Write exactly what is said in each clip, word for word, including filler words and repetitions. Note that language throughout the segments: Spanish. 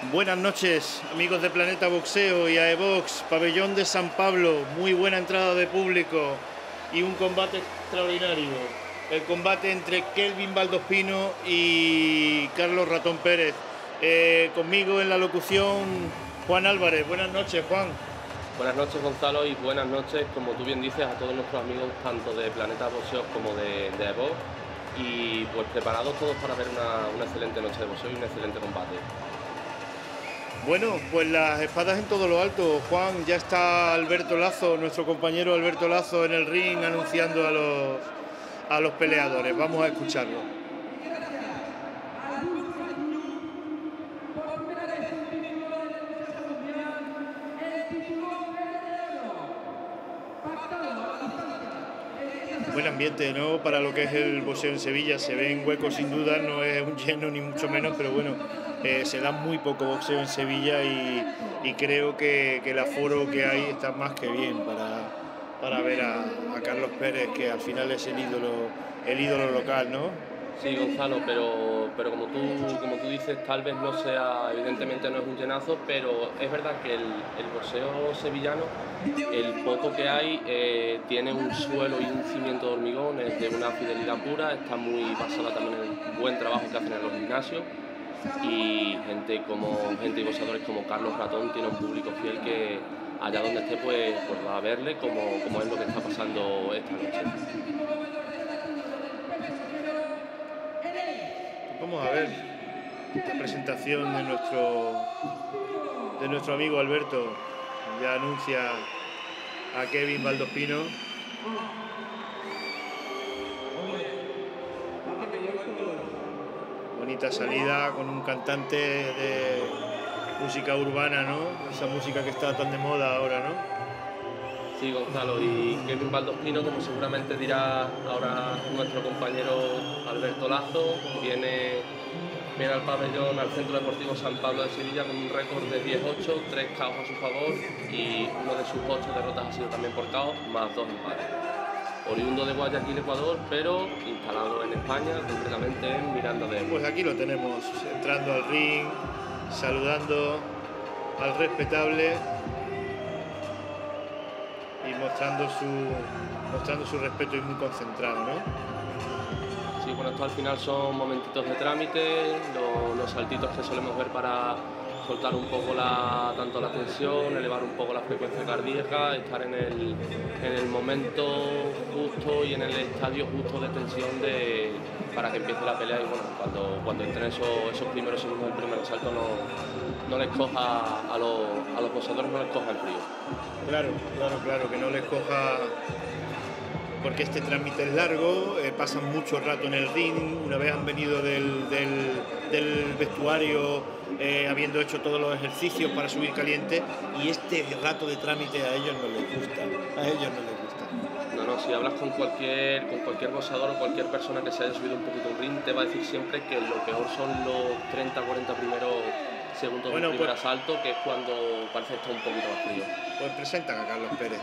Buenas noches, amigos de Planeta Boxeo y AEBOX, pabellón de San Pablo, muy buena entrada de público y un combate extraordinario. El combate entre Kelvin Valdospino y Carlos Ratón Pérez. Eh, conmigo en la locución, Juan Álvarez. Buenas noches, Juan. Buenas noches, Gonzalo, y buenas noches, como tú bien dices, a todos nuestros amigos, tanto de Planeta Boxeo como de, de AEBOX. Y pues preparados todos para ver una, una excelente noche de boxeo y un excelente combate. Bueno, pues las espadas en todo lo alto. Juan, ya está Alberto Lazo, nuestro compañero Alberto Lazo en el ring anunciando a los, a los peleadores. Vamos a escucharlo. Buen ambiente, ¿no? Para lo que es el boxeo en Sevilla. Se ven huecos sin duda, no es un lleno ni mucho menos, pero bueno, eh, se da muy poco boxeo en Sevilla y, y creo que, que el aforo que hay está más que bien para, para ver a, a Carlos Pérez, que al final es el ídolo, el ídolo local, ¿no? Sí, Gonzalo, pero, pero como, tú, como tú dices, tal vez no sea, evidentemente no es un llenazo, pero es verdad que el, el boxeo sevillano, el poco que hay, eh, tiene un suelo y un cimiento de hormigón, es de una fidelidad pura, está muy basada también en el buen trabajo que hacen en los gimnasios, y gente, como, gente y boxeadores como Carlos Ratón tiene un público fiel que allá donde esté pues, pues va a verle como, como es lo que está pasando esta noche. Vamos a ver la presentación de nuestro de nuestro amigo Alberto. Ya anuncia a Kelvin Valdospino. Bonita salida con un cantante de música urbana, ¿no? Esa música que está tan de moda ahora, ¿no? Sí, Gonzalo, y Kelvin Valdospino, como seguramente dirá ahora nuestro compañero Alberto Lazo, viene, viene al pabellón, al Centro Deportivo San Pablo de Sevilla con un récord de diez ocho, tres K Os a su favor y uno de sus ocho derrotas ha sido también por K O, más dos empates. Oriundo de Guayaquil, Ecuador, pero instalado en España, concretamente en Miranda de Ebro. Pues aquí lo tenemos, entrando al ring, saludando al respetable y mostrando su, mostrando su respeto y muy concentrado, ¿no? Sí, bueno, esto al final son momentitos de trámite, los, los saltitos que solemos ver para soltar un poco la, tanto la tensión, elevar un poco la frecuencia cardíaca, estar en el, en el momento justo y en el estadio justo de tensión de, para que empiece la pelea y bueno, cuando, cuando entren esos, esos primeros segundos del primer asalto no, no les coja a los, a los boxeadores, no les coja el frío. Claro, claro, claro, que no les coja, porque este trámite es largo, eh, pasan mucho rato en el ring, una vez han venido del, del, del vestuario eh, habiendo hecho todos los ejercicios para subir caliente, y este rato de trámite a ellos no les gusta, a ellos no les gusta. No, no, si hablas con cualquier, con cualquier boxeador o cualquier persona que se haya subido un poquito un ring, te va a decir siempre que lo peor son los treinta cuarenta primeros segundos bueno, del primer pues, asalto, que es cuando parece que está un poquito más frío. Pues presentan a Carlos Pérez.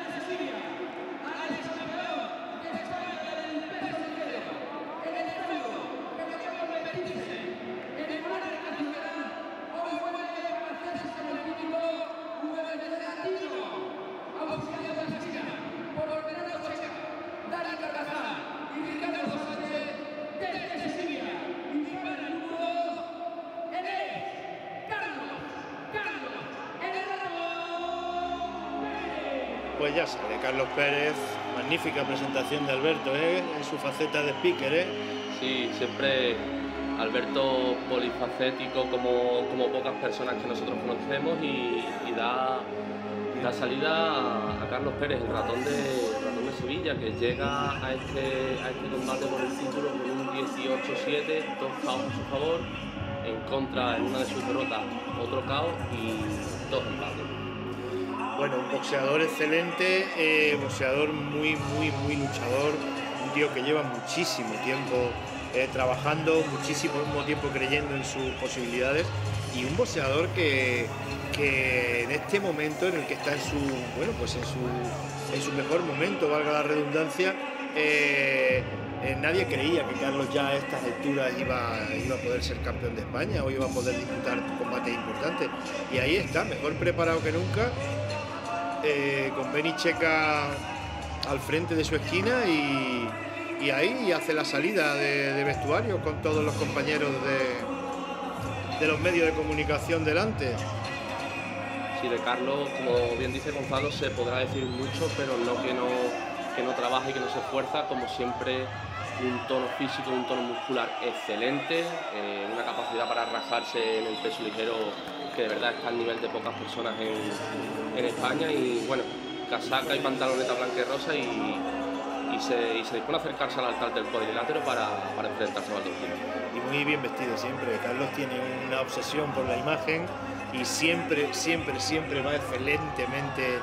Pues ya sale Carlos Pérez, magnífica presentación de Alberto, ¿eh? En su faceta de speaker, ¿eh? Sí, siempre Alberto polifacético como, como pocas personas que nosotros conocemos y, y da, da salida a, a Carlos Pérez, el ratón de, el ratón de Sevilla, que llega a este, a este combate por el título con un dieciocho siete, dos K Os a su favor, en contra en una de sus derrotas otro K O y dos empates. Bueno, un boxeador excelente, eh, boxeador muy, muy, muy luchador, un tío que lleva muchísimo tiempo eh, trabajando, muchísimo tiempo creyendo en sus posibilidades, y un boxeador que, que en este momento en el que está en su, bueno, pues en su, en su mejor momento, valga la redundancia, eh, eh, nadie creía que Carlos ya a estas alturas iba, iba a poder ser campeón de España o iba a poder disputar combates importantes. Y ahí está, mejor preparado que nunca, eh, con Beni Checa al frente de su esquina y, y ahí hace la salida de, de vestuario con todos los compañeros de, de los medios de comunicación delante. Sí, de Carlos, como bien dice Gonzalo, se podrá decir mucho, pero no que no, que no trabaja y que no se esfuerza. Como siempre, un tono físico, un tono muscular excelente, eh, una capacidad para rajarse en el peso ligero que de verdad está al nivel de pocas personas en, en España. Y bueno, casaca y pantaloneta blanca y rosa, y, y, se, y se dispone a acercarse al altar del cuadrilátero para, para enfrentarse a Valdocino. Y muy bien vestido siempre. Carlos tiene una obsesión por la imagen y siempre, siempre, siempre va excelentemente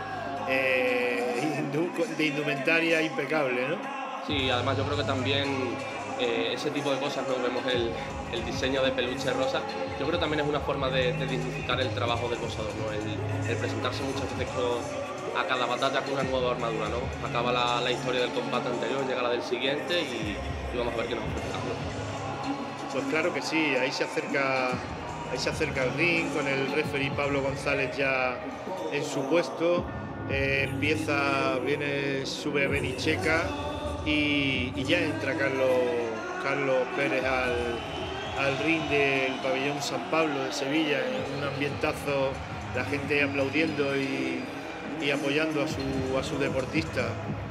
eh, de indumentaria impecable, ¿no? Sí, además yo creo que también eh, ese tipo de cosas, ¿no? Vemos el, el diseño de peluche rosa, yo creo que también es una forma de, de dignificar el trabajo del boxeador, ¿no? El, el presentarse muchas veces con, a cada batalla con una nueva armadura, ¿no? Acaba la, la historia del combate anterior, llega la del siguiente y, y vamos a ver qué nos ofrece Carlos. Pues claro que sí, ahí se acerca, ahí se acerca el ring con el referee Pablo González ya en su puesto. Eh, empieza, viene, sube Beni Checa y, y ya entra Carlos, Carlos Pérez al, al ring del pabellón San Pablo de Sevilla, en un ambientazo, la gente aplaudiendo y, y apoyando a su, a su deportista.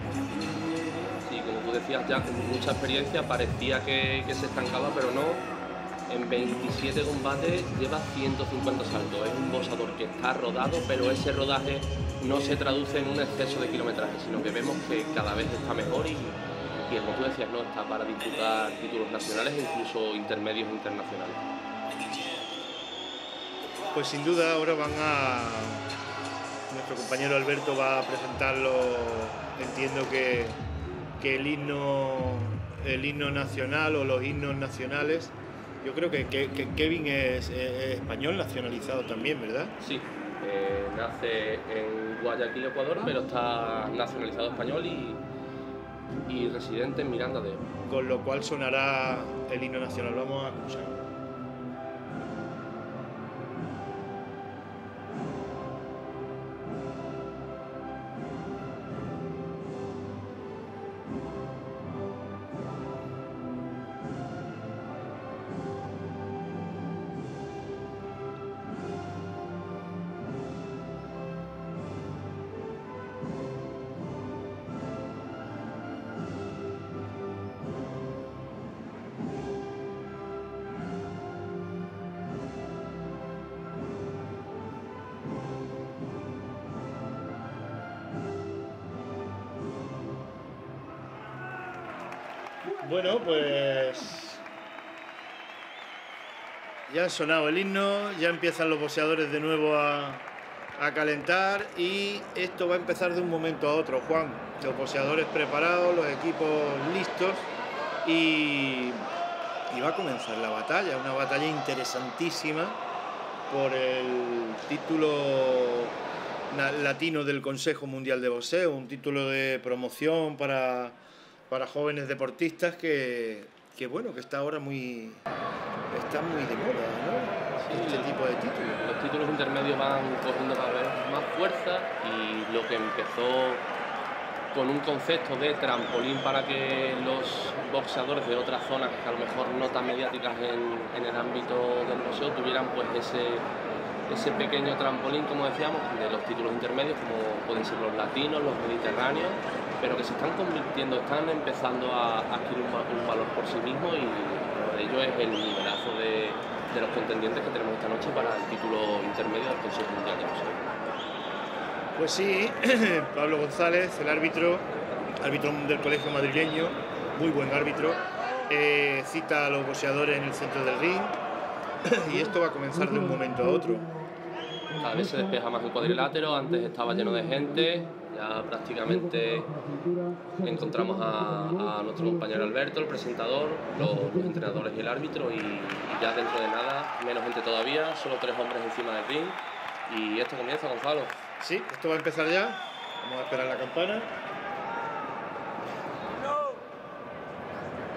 Sí, como tú decías, ya con mucha experiencia, parecía que, que se estancaba, pero no. En veintisiete combates lleva ciento cincuenta saltos. Es un boxeador que está rodado, pero ese rodaje no se traduce en un exceso de kilometraje, sino que vemos que cada vez está mejor y, y como tú decías, no está para disputar títulos nacionales e incluso intermedios internacionales. Pues sin duda ahora van a... Nuestro compañero Alberto va a presentarlo, entiendo que, que el himno, el himno nacional o los himnos nacionales. Yo creo que, que, que Kevin es, es español nacionalizado también, ¿verdad? Sí, eh, nace en Guayaquil, Ecuador, pero está nacionalizado español y, y residente en Miranda de Ebro. Con lo cual sonará el himno nacional. Vamos a escuchar. Bueno, pues ya ha sonado el himno, ya empiezan los boxeadores de nuevo a, a calentar y esto va a empezar de un momento a otro, Juan. Los boxeadores preparados, los equipos listos y, y va a comenzar la batalla, una batalla interesantísima por el título latino del Consejo Mundial de Boxeo, un título de promoción para... para jóvenes deportistas que, que bueno, que está ahora muy, está muy de moda, ¿no? Sí, este tipo de títulos. Los títulos intermedios van cogiendo cada vez más fuerza y lo que empezó con un concepto de trampolín para que los boxeadores de otras zonas, que a lo mejor no tan mediáticas en, en el ámbito del boxeo, tuvieran pues ese, ese pequeño trampolín, como decíamos, de los títulos intermedios, como pueden ser los latinos, los mediterráneos, pero que se están convirtiendo, están empezando a adquirir un, un valor por sí mismo y uno de ellos es el nivelazo de, de los contendientes que tenemos esta noche para el título intermedio del Consejo Mundial de Boxeo. Pues sí, Pablo González, el árbitro, árbitro del colegio madrileño, muy buen árbitro, eh, cita a los boxeadores en el centro del ring y esto va a comenzar de un momento a otro. Cada vez se despeja más el cuadrilátero, antes estaba lleno de gente, ya prácticamente encontramos a, a nuestro compañero Alberto, el presentador, los, los entrenadores y el árbitro, y, y ya dentro de nada, menos gente todavía, solo tres hombres encima del ring, y esto comienza, Gonzalo. Sí, esto va a empezar ya, vamos a esperar la campana.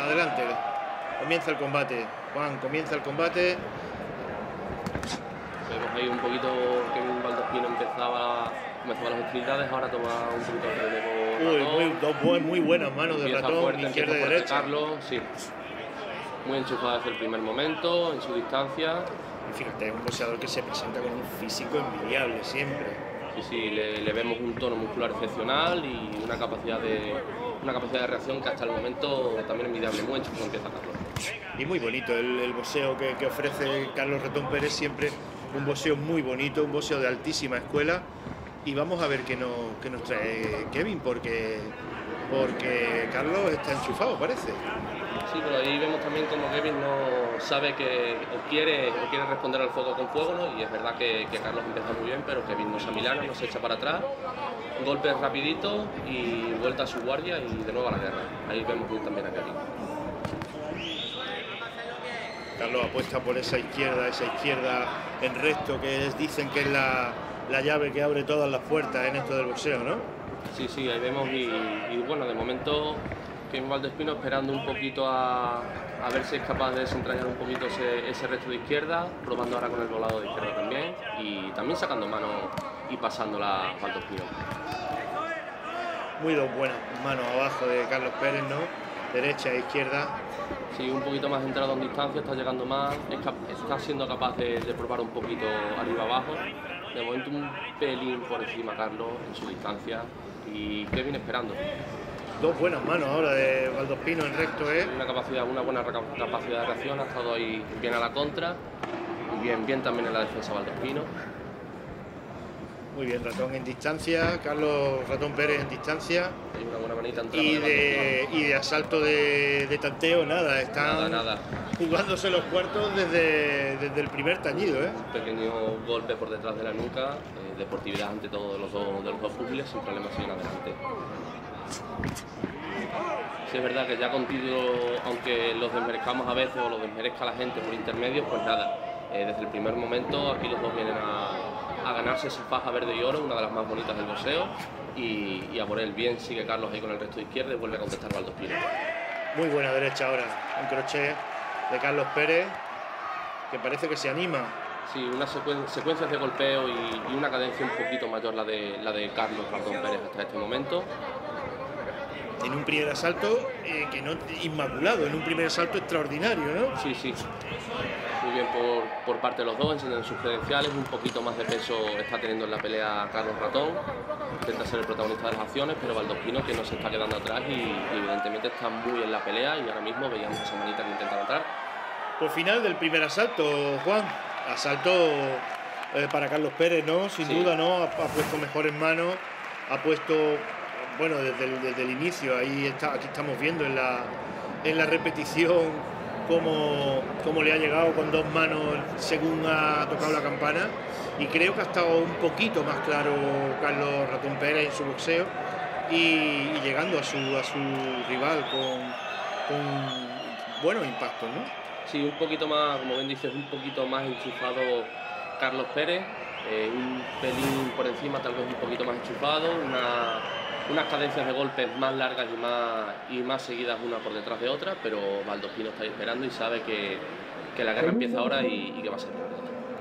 adelante. Comienza el combate. Juan, comienza el combate. Vemos ahí un poquito que Valdospino empezaba, comenzaba las hostilidades, ahora toma un poquito de relevo. Uy, muy, dos bu muy buenas manos de Empieza Ratón, fuerte, izquierda y fuerte derecha. Carlos, sí. Muy enchufado desde el primer momento, en su distancia. Y fíjate, es un boxeador que se presenta con un físico envidiable siempre. Sí, sí, le, le vemos un tono muscular excepcional y una capacidad de una capacidad de reacción que hasta el momento también envidiable. Muy enchufado empieza Carlos. Y muy bonito el, el boxeo que, que ofrece Carlos Ratón Pérez, siempre un boxeo muy bonito, un boxeo de altísima escuela. Y vamos a ver qué nos, qué nos trae Kevin, porque, porque Carlos está enchufado, parece. Sí, pero ahí vemos también como Kevin no sabe que o quiere, o quiere responder al fuego con fuego, ¿no? Y es verdad que, que Carlos empieza muy bien, pero Kevin no se amilana, no se echa para atrás. Golpes rapiditos y vuelta a su guardia y de nuevo a la guerra. Ahí vemos bien también a Kevin. Carlos apuesta por esa izquierda, esa izquierda en recto, que es, dicen que es la, la llave que abre todas las puertas en esto del boxeo, ¿no? Sí, sí, ahí vemos y, y bueno, de momento Kevin Valdospino esperando un poquito a, a ver si es capaz de desentrañar un poquito ese, ese recto de izquierda, probando ahora con el volado de izquierda también y también sacando mano y pasándola a Valdospino. Muy dos buenas manos abajo de Carlos Pérez, ¿no? Derecha e izquierda. Sí, un poquito más entrado en distancia, está llegando más, está siendo capaz de, de probar un poquito arriba-abajo. De momento un pelín por encima Carlos en su distancia y Kevin esperando. Dos buenas manos ahora de Valdospino en recto, ¿eh? Una capacidad, una buena capacidad de reacción, ha estado ahí bien a la contra y bien, bien también en la defensa Valdospino. Muy bien, Ratón en distancia, Carlos Ratón Pérez en distancia. Hay una buena manita entrada Y de de, y de asalto de, de tanteo, nada, están Nada, nada. jugándose los cuartos desde, desde el primer tañido, ¿eh? Un pequeño golpe por detrás de la nuca, eh, deportividad ante todo de los dos, de los dos púgiles, sin problemas siguen adelante. Sí, es verdad que ya con título, aunque los desmerezcamos a veces o los desmerezca la gente por intermedios, pues nada, eh, desde el primer momento aquí los dos vienen a, a ganarse esa faja verde y oro, una de las más bonitas del boxeo, y, y a por él bien sigue Carlos ahí con el resto de izquierda y vuelve a contestar Valdospino. Muy buena derecha ahora, un crochet de Carlos Pérez, que parece que se anima. Sí, unas secuen secuencias de golpeo y, y una cadencia un poquito mayor la de, la de Carlos Ratón Pérez hasta este momento. En un primer asalto eh, que no inmaculado, en un primer asalto extraordinario, ¿no? Sí, sí. Muy bien por, por parte de los dos, enseñando sus credenciales, un poquito más de peso está teniendo en la pelea Carlos Ratón. Intenta ser el protagonista de las acciones, pero Valdospino que no se está quedando atrás y, y evidentemente está muy en la pelea y ahora mismo veíamos esa manita que intenta entrar. Por final del primer asalto, Juan. Asalto eh, para Carlos Pérez, ¿no? Sin Sí. duda, ¿no? Ha, ha puesto mejor en mano, ha puesto, bueno, desde el, desde el inicio, ahí está, aquí estamos viendo en la, en la repetición cómo, cómo le ha llegado con dos manos según ha tocado la campana. Y creo que ha estado un poquito más claro Carlos Ratón Pérez en su boxeo y, y llegando a su, a su rival con, con buenos impactos, ¿no? Sí, un poquito más, como bien dices, un poquito más enchufado Carlos Pérez, eh, un pelín por encima, tal vez un poquito más enchufado, una, unas cadencias de golpes más largas y más, y más seguidas una por detrás de otra, pero Valdospino está ahí esperando y sabe que, que la guerra empieza ahora y, y que va a ser rápido.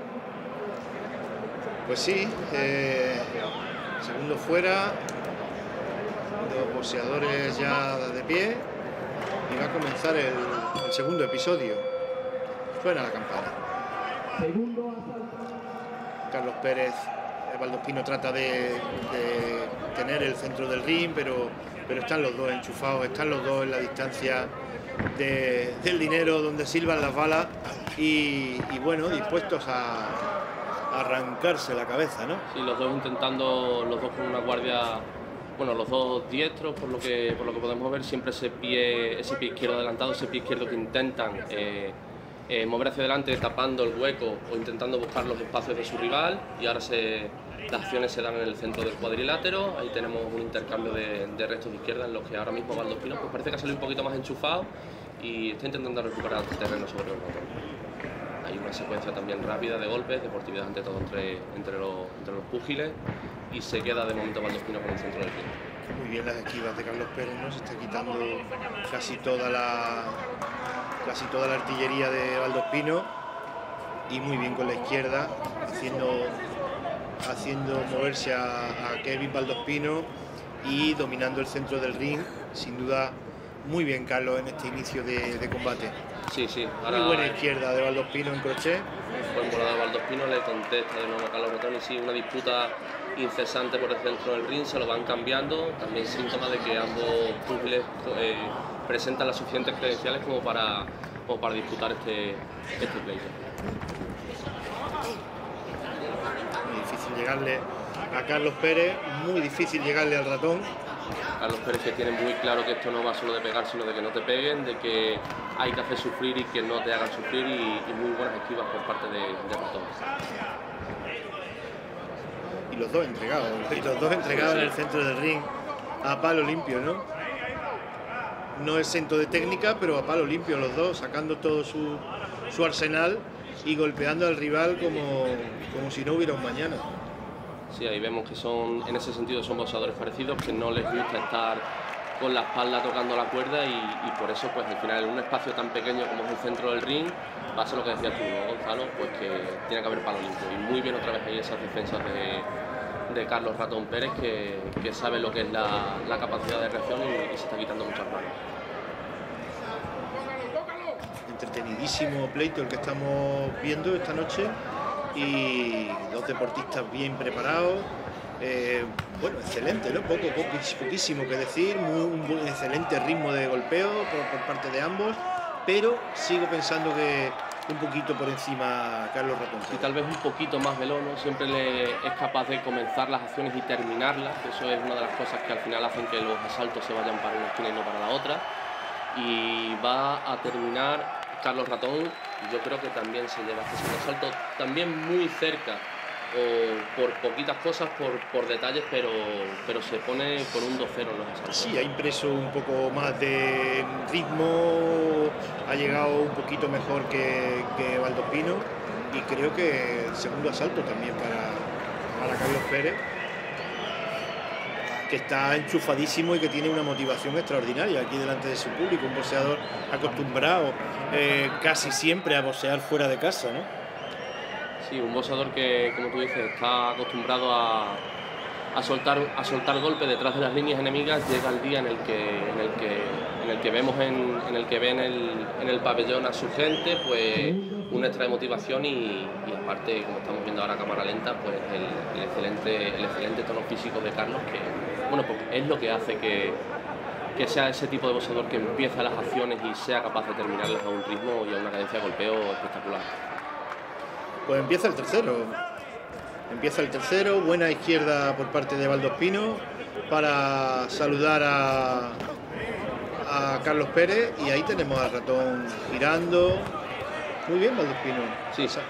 Pues sí, eh, segundo fuera, dos boxeadores ya de pie y va a comenzar el, el segundo episodio. Suena la campana. Carlos Pérez, eh, Valdospino trata de, de tener el centro del ring, pero, pero están los dos enchufados, están los dos en la distancia de, del dinero donde silban las balas y, y bueno, dispuestos a, a arrancarse la cabeza, ¿no? Sí, los dos intentando, los dos con una guardia, bueno, los dos diestros, por lo que, por lo que podemos ver, siempre ese pie, ese pie izquierdo adelantado, ese pie izquierdo que intentan eh, eh, mover hacia adelante tapando el hueco o intentando buscar los espacios de su rival, y ahora se, las acciones se dan en el centro del cuadrilátero. Ahí tenemos un intercambio de, de restos de izquierda en los que ahora mismo Valdospino pues parece que ha salido un poquito más enchufado y está intentando recuperar el terreno sobre el ratón. Hay una secuencia también rápida de golpes, deportividad ante todo entre, entre, los, entre los púgiles, y se queda de momento Valdospino con el centro del ring. Muy bien las esquivas de Carlos Pérez, ¿no? Se está quitando casi toda la casi toda la artillería de Valdospino, y muy bien con la izquierda, haciendo haciendo moverse a, a Kevin Valdospino y dominando el centro del ring. Sin duda, muy bien Carlos en este inicio de, de combate. Sí, sí. Ahora, muy buena izquierda de Valdospino en crochet. Buen volado de Valdospino, le contesta de nuevo a Carlos Ratón, y sí, una disputa incesante por el centro del ring, se lo van cambiando, también síntoma de que ambos púgiles eh, presentan las suficientes credenciales como para, como para disputar este, este pleito. Muy difícil llegarle a Carlos Pérez, muy difícil llegarle al Ratón. Carlos Pérez, que tiene muy claro que esto no va solo de pegar, sino de que no te peguen, de que hay que hacer sufrir y que no te hagan sufrir, y, y muy buenas esquivas por parte de, de Ratón. Y los dos entregados, los dos entregados sí, sí. en el centro del ring a palo limpio, ¿no? No exento de técnica, pero a palo limpio los dos, sacando todo su, su arsenal y golpeando al rival como, como si no hubiera un mañana. Sí, ahí vemos que son, en ese sentido, son boxeadores parecidos, que no les gusta estar con la espalda tocando la cuerda, y, y por eso, pues al final, en un espacio tan pequeño como es el centro del ring, pasa lo que decías tú, ¿no, Gonzalo? Pues que tiene que haber palo limpio. Y muy bien otra vez ahí esas defensas de, de Carlos Ratón Pérez, que, que sabe lo que es la, la capacidad de reacción, y, y se está quitando muchas manos. Entretenidísimo pleito el que estamos viendo esta noche, y dos deportistas bien preparados. Eh, bueno, excelente, ¿no? Poco, poco, poquísimo que decir, muy, un buen, excelente ritmo de golpeo por, por parte de ambos, pero sigo pensando que un poquito por encima Carlos Ratón. Y tal vez un poquito más veloz, ¿no? Siempre le es capaz de comenzar las acciones y terminarlas, eso es una de las cosas que al final hacen que los asaltos se vayan para una esquina y no para la otra, y va a terminar Carlos Ratón. Yo creo que también se lleva este segundo asalto, también muy cerca, o por poquitas cosas, por, por detalles, pero, pero se pone con un dos cero en los asaltos. Sí, ha impreso un poco más de ritmo, ha llegado un poquito mejor que, que Valdospino, y creo que el segundo asalto también para, para Carlos Pérez, que está enchufadísimo y que tiene una motivación extraordinaria aquí delante de su público, un boxeador acostumbrado eh, casi siempre a boxear fuera de casa, ¿no? Sí, un boxeador que, como tú dices, está acostumbrado a, a soltar a soltar golpes detrás de las líneas enemigas. Llega el día en el que en el que en el que vemos en, en el que ve en el, en el pabellón a su gente, pues un extra de motivación, y, y aparte, como estamos viendo ahora a cámara lenta, pues el, el excelente el excelente tono físico de Carlos, que bueno, pues es lo que hace que, que sea ese tipo de boxeador que empieza las acciones y sea capaz de terminarlas a un ritmo y a una cadencia de golpeo espectacular. Pues empieza el tercero. Empieza el tercero, buena izquierda por parte de Valdospino para saludar a, a Carlos Pérez, y ahí tenemos al Ratón girando. Muy bien Valdospino. Sí, sí.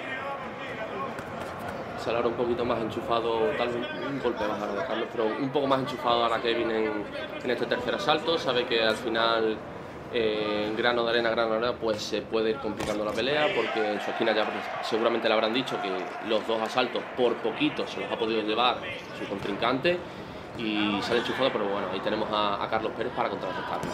Se ahora un poquito más enchufado, tal vez un golpe más ahora de Carlos, pero un poco más enchufado ahora Kevin en, en este tercer asalto. Sabe que al final, eh, en grano de arena, grano de arena, pues se puede ir complicando la pelea, porque en su esquina ya seguramente le habrán dicho que los dos asaltos por poquito se los ha podido llevar su contrincante, y sale enchufado, pero bueno, ahí tenemos a, a Carlos Pérez para contrarrestarlo.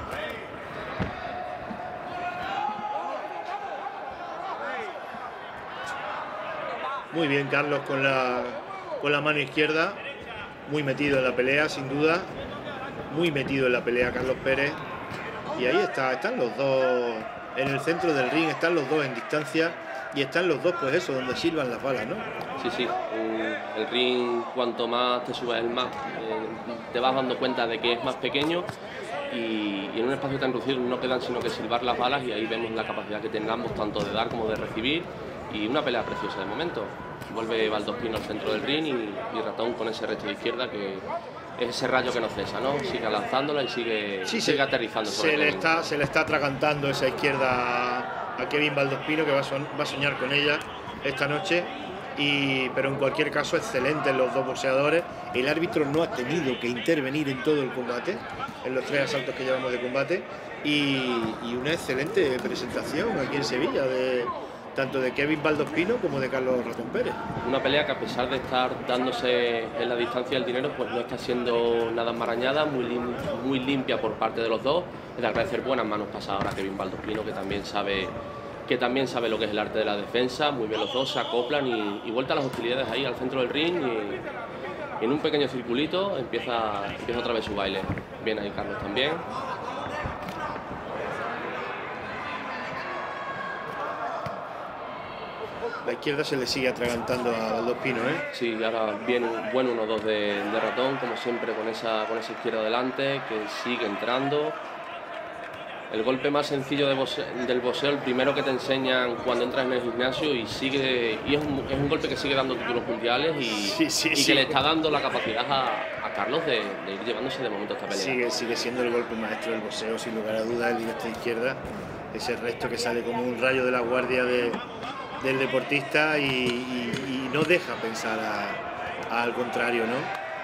Muy bien Carlos con la, con la mano izquierda, muy metido en la pelea, sin duda, muy metido en la pelea Carlos Pérez, y ahí está, están los dos en el centro del ring, están los dos en distancia, y están los dos, pues eso, donde silban las balas, ¿no? Sí, sí, el ring, cuanto más te subes, el más eh, te vas dando cuenta de que es más pequeño, y, y en un espacio tan reducido no quedan sino que silbar las balas, y ahí vemos la capacidad que tienen ambos, tanto de dar como de recibir. Y una pelea preciosa de momento. Vuelve Valdospino al centro del ring, y, y Ratón con ese resto de izquierda, que es ese rayo que no cesa, ¿no? Sigue lanzándola y sigue, sí, sigue se, aterrizando sobre se le está Se le está atragantando esa izquierda a Kevin Valdospino, que va a, son, va a soñar con ella esta noche. Y, pero en cualquier caso, excelentes los dos boxeadores. El árbitro no ha tenido que intervenir en todo el combate, en los tres asaltos que llevamos de combate. Y, y una excelente presentación aquí en Sevilla de... tanto de Kevin Valdospino como de Carlos Ratón Pérez. Una pelea que, a pesar de estar dándose en la distancia el dinero, pues no está siendo nada enmarañada, muy, lim muy limpia por parte de los dos. Es de agradecer buenas manos pasadas ahora a Kevin Valdospino, que también sabe que también sabe lo que es el arte de la defensa. Muy bien los dos, se acoplan y, y vuelta a las hostilidades ahí al centro del ring, y, y en un pequeño circulito empieza, empieza otra vez su baile. Bien ahí Carlos también. La izquierda se le sigue atragantando a Valdospino, ¿eh? Sí, ahora viene un buen uno dos de, de Ratón, como siempre, con esa, con esa izquierda delante, que sigue entrando. El golpe más sencillo de boxeo, del boxeo, el primero que te enseñan cuando entras en el gimnasio, y sigue y es un, es un golpe que sigue dando títulos mundiales y, sí, sí, y sí. que le está dando la capacidad a, a Carlos de, de ir llevándose de momento esta pelea. Sigue, sigue siendo el golpe maestro del boxeo, sin lugar a dudas, el diestra-izquierda. Ese resto que sale como un rayo de la guardia de, del deportista y, y, y no deja pensar a, a al contrario, ¿no?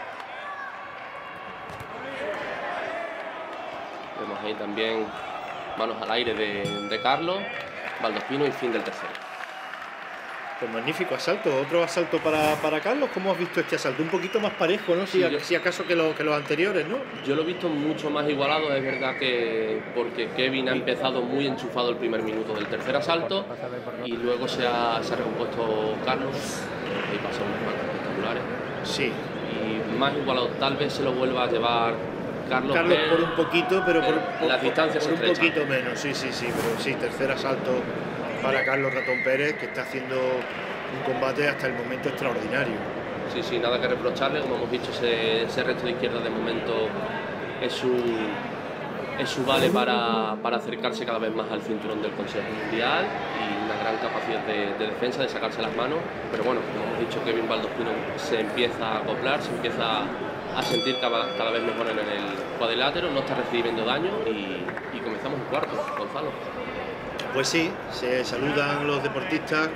Vemos ahí también manos al aire de, de Carlos Valdospino, y fin del tercero. Pues magnífico asalto, otro asalto para, para Carlos. ¿Cómo has visto este asalto? Un poquito más parejo, ¿no? Si, Sí, yo, si acaso que, lo, que los anteriores, ¿no? Yo lo he visto mucho más igualado, es verdad, que porque Kevin ha empezado muy enchufado el primer minuto del tercer asalto y luego se ha, se ha recompuesto Carlos, ahí pasa unas manos espectaculares. Sí. Y más igualado, tal vez se lo vuelva a llevar Carlos, Carlos que por un poquito, pero por, por, las distancias por un se estrechan. poquito menos, sí, sí, sí, pero sí, tercer asalto para Carlos Ratón Pérez, que está haciendo un combate hasta el momento extraordinario. Sí, sí, nada que reprocharle, como hemos dicho, ese, ese resto de izquierda de momento es su, es su vale para, para acercarse cada vez más al cinturón del Consejo Mundial, y una gran capacidad de, de defensa, de sacarse las manos. Pero bueno, como hemos dicho, Kevin Valdospino se empieza a acoplar, se empieza a sentir cada, cada vez mejor en el cuadrilátero, no está recibiendo daño, y, y comenzamos el cuarto, Gonzalo. Pues sí, se saludan los deportistas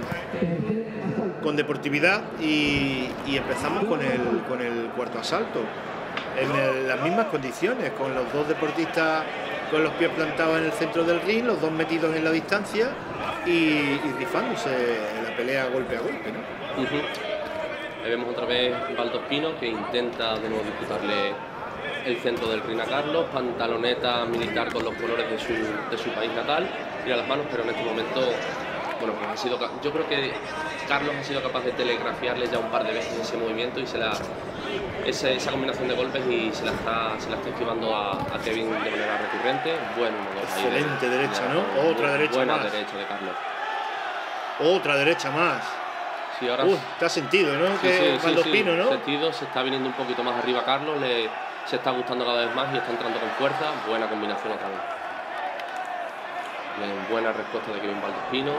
con, con deportividad y, y empezamos con el, con el cuarto asalto. En el, las mismas condiciones, con los dos deportistas con los pies plantados en el centro del ring, los dos metidos en la distancia y, y rifándose la pelea golpe a golpe, ¿no? Uh-huh. Ahí vemos otra vez Valdospino, que intenta de nuevo disputarle el centro del ring a Carlos, pantaloneta militar con los colores de su, de su país natal, tira las manos, pero en este momento, bueno, pues ha sido, yo creo que Carlos ha sido capaz de telegrafiarle ya un par de veces ese movimiento y se la, ese, esa combinación de golpes, y se la está, se la está esquivando a, a Kevin de manera recurrente. Bueno, uno, dos, excelente ahí de, derecha, de, ¿no? de, Otra derecha buena más. derecha de Carlos. Otra derecha más. Sí, ahora uh, está sentido, ¿no? Sí, que sí, Valdospino, sí, ¿no? Sentido, se está viniendo un poquito más arriba Carlos, le, se está gustando cada vez más y está entrando con fuerza. Buena combinación otra vez. Bien, buena respuesta de Kevin Valdospino.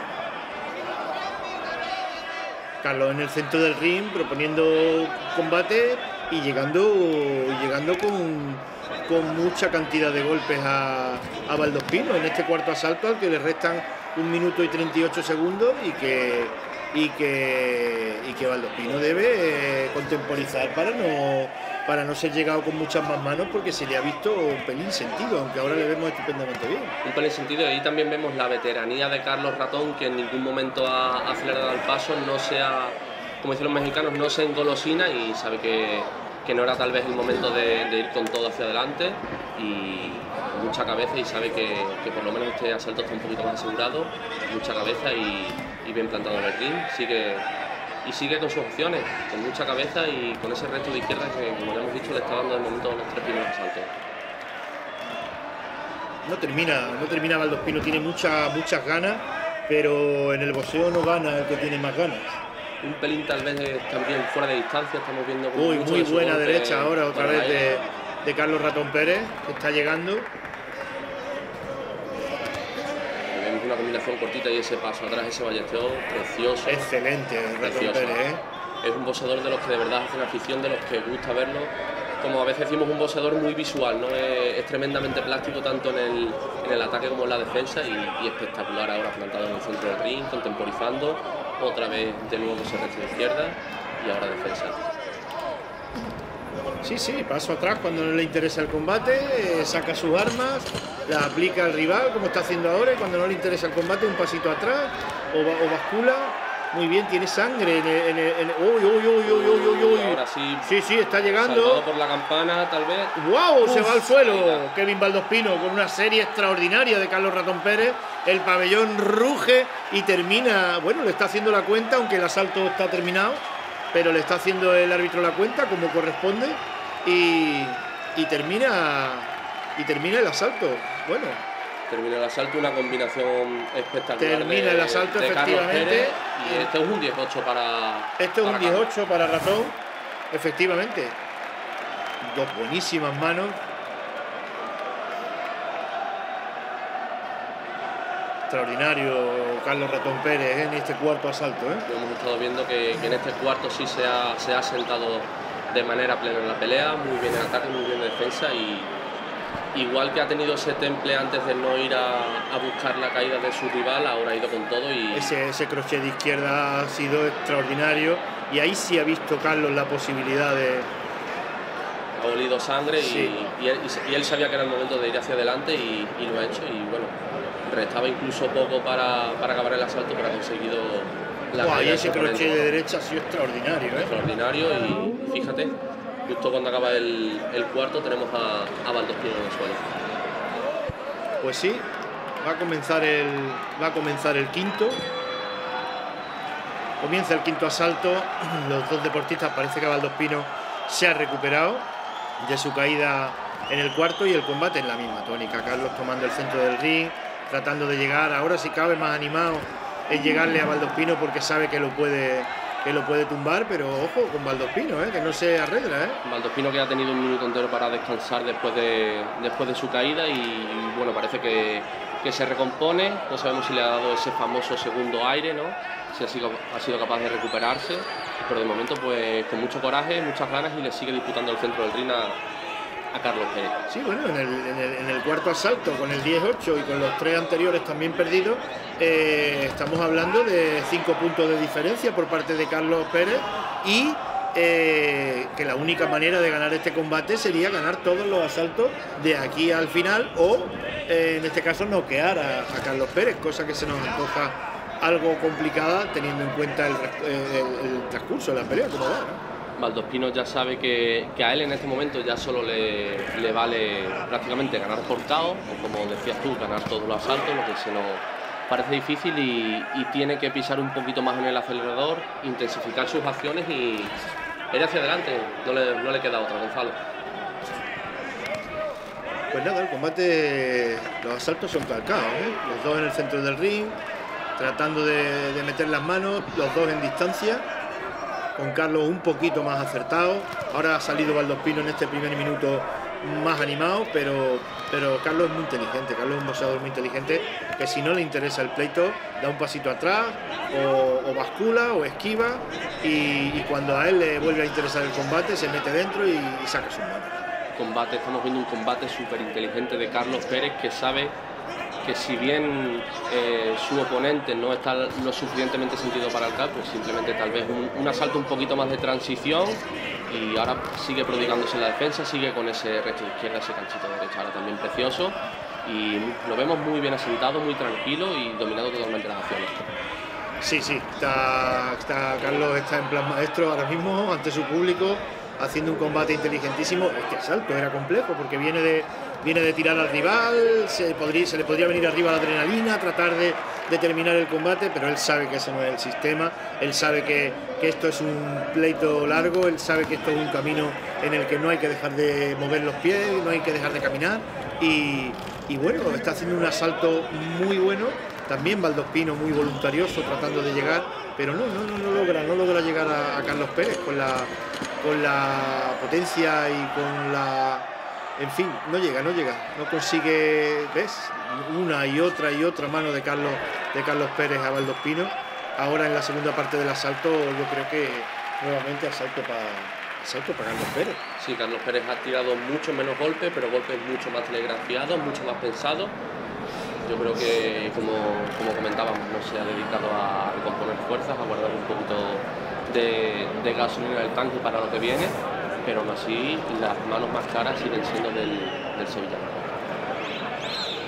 Carlos en el centro del ring proponiendo combate y llegando, y llegando con, con mucha cantidad de golpes a, a Valdospino en este cuarto asalto, al que le restan un minuto y treinta y ocho segundos y que, y que, y que Valdospino debe eh, contemporizar para no, para no ser llegado con muchas más manos, porque se le ha visto un pelín sentido, aunque ahora le vemos estupendamente bien. Un pelín sentido, y ahí también vemos la veteranía de Carlos Ratón, que en ningún momento ha acelerado el paso, no se ha, como dicen los mexicanos, no se engolosina, y sabe que, que no era tal vez el momento de, de ir con todo hacia adelante, y mucha cabeza, y sabe que, que por lo menos este asalto está un poquito más asegurado, mucha cabeza y, y bien plantado en el ring. Sigue, y sigue con sus opciones, con mucha cabeza y con ese resto de izquierda que, como ya hemos dicho, le está dando de momento los tres primeros asaltos. No termina, no termina Valdospino, tiene muchas muchas ganas, pero en el boxeo no gana el que tiene más ganas. Un pelín tal vez también fuera de distancia, estamos viendo... Uy, muy de buena golpe, derecha ahora, otra vez ahí. de, de Carlos Ratón Pérez, que está llegando. Vemos una combinación cortita y ese paso atrás, ese ballesteo precioso. Excelente, Ratón Precioso. Pérez, ¿eh? Es un boxeador de los que de verdad hacen afición, de los que gusta verlo. Como a veces decimos, un boxeador muy visual, ¿no? Es, es tremendamente plástico tanto en el, en el ataque como en la defensa, y, y espectacular ahora plantado en el centro del ring, contemporizando. Otra vez de nuevo ese resto de izquierda y ahora defensa. Sí, sí, paso atrás cuando no le interesa el combate, eh, saca sus armas la aplica al rival, como está haciendo ahora, y cuando no le interesa el combate, un pasito atrás, o, o bascula. Muy bien, tiene sangre en el... En el, en el uy, uy, uy, uy, uy, uy, uy. Ahora sí. Sí, sí, está llegando. Saltado por la campana, tal vez. ¡Wow! Uf, se va al suelo. ahí Kevin Valdospino con una serie extraordinaria de Carlos Ratón Pérez. El pabellón ruge y termina. Bueno, le está haciendo la cuenta, aunque el asalto está terminado, pero le está haciendo el árbitro la cuenta como corresponde. Y, y termina. Y termina el asalto. Bueno. Termina el asalto, una combinación espectacular. Termina de, el asalto, de efectivamente. Pérez, y este es un diez ocho para. Este es un para diez ocho para Ratón, efectivamente. Dos buenísimas manos. Extraordinario Carlos Ratón Pérez en este cuarto asalto. ¿eh? Hemos estado viendo que, que en este cuarto sí se ha, se ha sentado de manera plena en la pelea, muy bien en ataque, muy bien en defensa, y igual que ha tenido ese temple antes de no ir a, a buscar la caída de su rival, ahora ha ido con todo. Y ese, ese crochet de izquierda ha sido extraordinario, y ahí sí ha visto Carlos la posibilidad de... Ha olido sangre, sí. y, y, él, y él sabía que era el momento de ir hacia adelante, y, y lo ha hecho, y bueno, restaba incluso poco para, para acabar el asalto, pero ha conseguido la wow, caída. Y ese crochet de derecha ha sido extraordinario. ¿eh? Extraordinario, y fíjate, justo cuando acaba el, el cuarto tenemos a, a Valdospino en el suelo. Pues sí, va a comenzar el, va a comenzar el quinto. Comienza el quinto asalto. Los dos deportistas, parece que Valdospino se ha recuperado de su caída en el cuarto, y el combate en la misma tónica. Carlos tomando el centro del ring, tratando de llegar, ahora si cabe más animado en llegarle a Valdospino, porque sabe que lo puede que lo puede tumbar, pero ojo con Valdospino, ¿eh? que no se arregla. ¿eh? Valdospino, que ha tenido un minuto entero para descansar después de, después de su caída, y, y bueno, parece que, que se recompone. No sabemos si le ha dado ese famoso segundo aire, ¿no? Si ha sido, ha sido capaz de recuperarse, pero de momento pues con mucho coraje, muchas ganas, y le sigue disputando el centro del ring a, a Carlos Pérez. Sí, bueno, en el, en, el, en el cuarto asalto, con el diez ocho y con los tres anteriores también perdidos, eh, estamos hablando de cinco puntos de diferencia por parte de Carlos Pérez, y eh, que la única manera de ganar este combate sería ganar todos los asaltos de aquí al final, o eh, en este caso noquear a, a Carlos Pérez, cosa que se nos antoja algo complicada teniendo en cuenta el, el, el transcurso de la pelea, como va, ¿no? Valdospino ya sabe que, que a él en este momento ya solo le, le vale prácticamente ganar por K O, o como decías tú, ganar todos los asaltos, lo que se nos parece difícil, y, y tiene que pisar un poquito más en el acelerador, intensificar sus acciones y ir hacia adelante. No le, no le queda otra, Gonzalo. Pues nada, el combate, los asaltos son calcados, ¿eh? Los dos en el centro del ring, tratando de, de meter las manos, los dos en distancia, con Carlos un poquito más acertado. Ahora ha salido Valdospino en este primer minuto más animado, pero, pero Carlos es muy inteligente. Carlos es un boxeador muy inteligente, que si no le interesa el pleito, da un pasito atrás, o, o bascula, o esquiva, y, y cuando a él le vuelve a interesar el combate, se mete dentro y, y saca sus manos. Combate, estamos viendo un combate súper inteligente de Carlos Pérez, que sabe que si bien eh, su oponente no está lo suficientemente sentido para el K O, pues simplemente tal vez un, un asalto un poquito más de transición, y ahora sigue prodigándose en la defensa, sigue con ese resto de izquierda, ese canchito de derecha ahora también precioso, y lo vemos muy bien asentado, muy tranquilo y dominando totalmente las acciones. Sí, sí, está, está, Carlos está en plan maestro ahora mismo ante su público, haciendo un combate inteligentísimo. Este asalto era complejo porque viene de, viene de tirar al rival, se, podría, se le podría venir arriba la adrenalina, tratar de, de terminar el combate, pero él sabe que ese no es el sistema, él sabe que, que esto es un pleito largo, él sabe que esto es un camino en el que no hay que dejar de mover los pies, no hay que dejar de caminar, y, y bueno, está haciendo un asalto muy bueno. También Valdospino muy voluntarioso tratando de llegar, pero no, no, no, no logra, no logra llegar a, a Carlos Pérez con la, con la potencia y con la... En fin, no llega, no llega, no consigue, ¿ves? Una y otra y otra mano de Carlos, de Carlos Pérez a Valdospino. Ahora en la segunda parte del asalto yo creo que nuevamente asalto para asalto para Carlos Pérez. Sí, Carlos Pérez ha tirado mucho menos golpes, pero golpes mucho más telegrafiados, mucho más pensados. Yo creo que, como, como comentábamos, no se ha dedicado a recomponer fuerzas, a guardar un poquito de, de gasolina en el tanque para lo que viene, pero aún así las manos más caras siguen siendo del, del sevillano.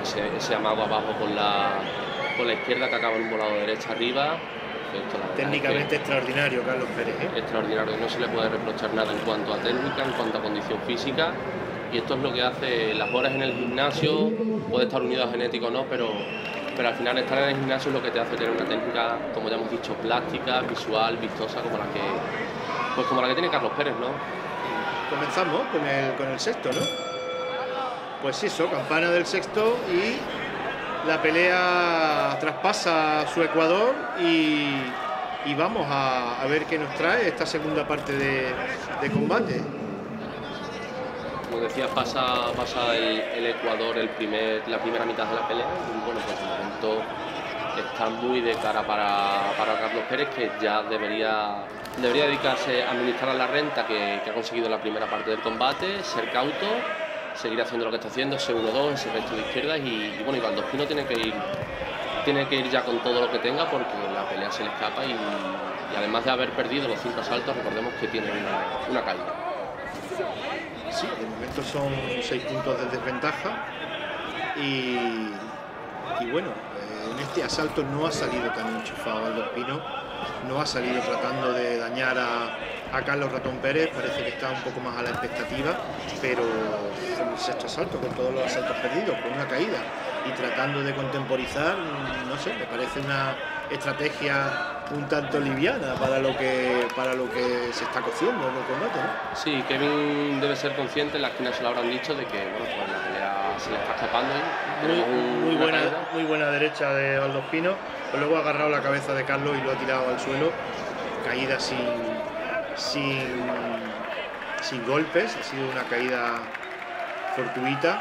ese, ese amago abajo con la, con la izquierda que acaba en un volado de derecha arriba. Perfecto, la técnicamente es que extraordinario Carlos Pérez, ¿eh? Extraordinario, no se le puede reprochar nada en cuanto a técnica, en cuanto a condición física, y esto es lo que hace las horas en el gimnasio. Puede estar unido a genético o no, pero, pero al final estar en el gimnasio es lo que te hace tener una técnica, como ya hemos dicho, plástica, visual, vistosa, como la que, pues como la que tiene Carlos Pérez, ¿no? Comenzamos con el, con el sexto, ¿no? Pues eso, campana del sexto y la pelea traspasa su ecuador y, y vamos a, a ver qué nos trae esta segunda parte de, de combate. Como decías, pasa, pasa el, el ecuador el primer, la primera mitad de la pelea y bueno, pues de momento está muy de cara para, para Carlos Pérez, que ya debería, debería dedicarse a administrar la renta que, que ha conseguido en la primera parte del combate, ser cauto, seguir haciendo lo que está haciendo, ese uno dos, ese resto de izquierdas y, y bueno, y Baldospino tiene que ir tiene que ir ya con todo lo que tenga porque la pelea se le escapa y, y además de haber perdido los cinco asaltos, recordemos que tiene una, una caída. Sí, de momento son seis puntos de desventaja y, y bueno, eh, en este asalto no ha salido tan enchufado Baldospino, no ha salido tratando de dañar a A Carlos Ratón Pérez, parece que está un poco más a la expectativa, pero en el sexto asalto, con todos los asaltos perdidos, con una caída y tratando de contemporizar, no sé, me parece una estrategia un tanto liviana para lo que para lo que se está cociendo en el combate, ¿no? Sí, Kevin debe ser consciente, en la esquina se lo habrán dicho, de que bueno, pues la pelea se le está escapando. Y muy, un, muy, buena, caída. muy buena derecha de Baldospino, pero luego ha agarrado la cabeza de Carlos y lo ha tirado al suelo, caída sin Sin, sin golpes, ha sido una caída fortuita.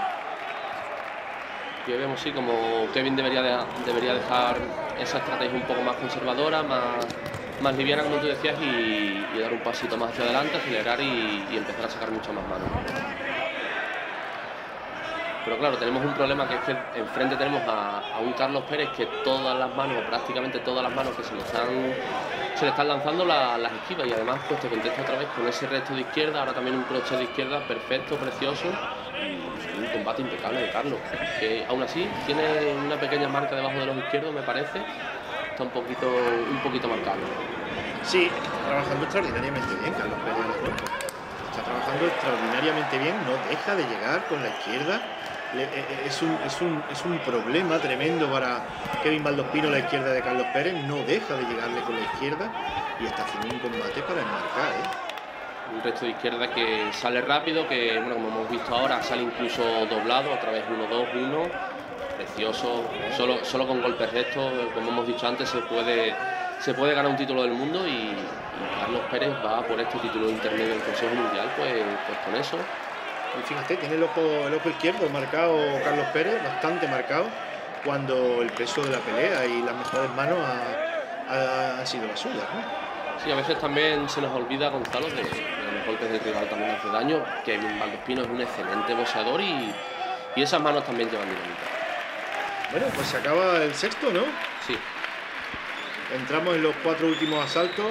Y vemos sí como Kevin debería, de, debería dejar esa estrategia un poco más conservadora, más, más liviana, como tú decías, y, y dar un pasito más hacia adelante, acelerar y, y empezar a sacar mucho más manos. Pero claro, tenemos un problema, que es que enfrente tenemos a, a un Carlos Pérez que todas las manos, o prácticamente todas las manos que se le están, se le están lanzando la, las esquivas, y además pues te contesta otra vez con ese resto de izquierda, ahora también un crochet de izquierda perfecto, precioso, y un combate impecable de Carlos, que aún así tiene una pequeña marca debajo de los izquierdos, me parece, está un poquito, un poquito marcado. Sí, está trabajando extraordinariamente bien Carlos Pérez, está trabajando extraordinariamente bien, no deja de llegar con la izquierda. Es un, es, un, es un problema tremendo para Kevin Baldospino la izquierda de Carlos Pérez, no deja de llegarle con la izquierda y está haciendo un combate para enmarcar, ¿eh? Un resto de izquierda que sale rápido, que bueno, como hemos visto ahora, sale incluso doblado, otra vez uno dos uno, precioso, solo, solo con golpes rectos, como hemos dicho antes, se puede, se puede ganar un título del mundo y, y Carlos Pérez va por este título intermedio del Consejo Mundial, pues, pues con eso. Y fíjate, tiene el ojo, el ojo izquierdo marcado Carlos Pérez, bastante marcado, cuando el peso de la pelea y las mejores manos ha, ha, han sido las suyas, ¿no? Sí, a veces también se nos olvida, Gonzalo, de, de los golpes del rival también hace daño. Kevin Baldospino es un excelente boxeador y, y esas manos también llevan dinamita. Bueno, pues se acaba el sexto, ¿no? Sí. Entramos en los cuatro últimos asaltos.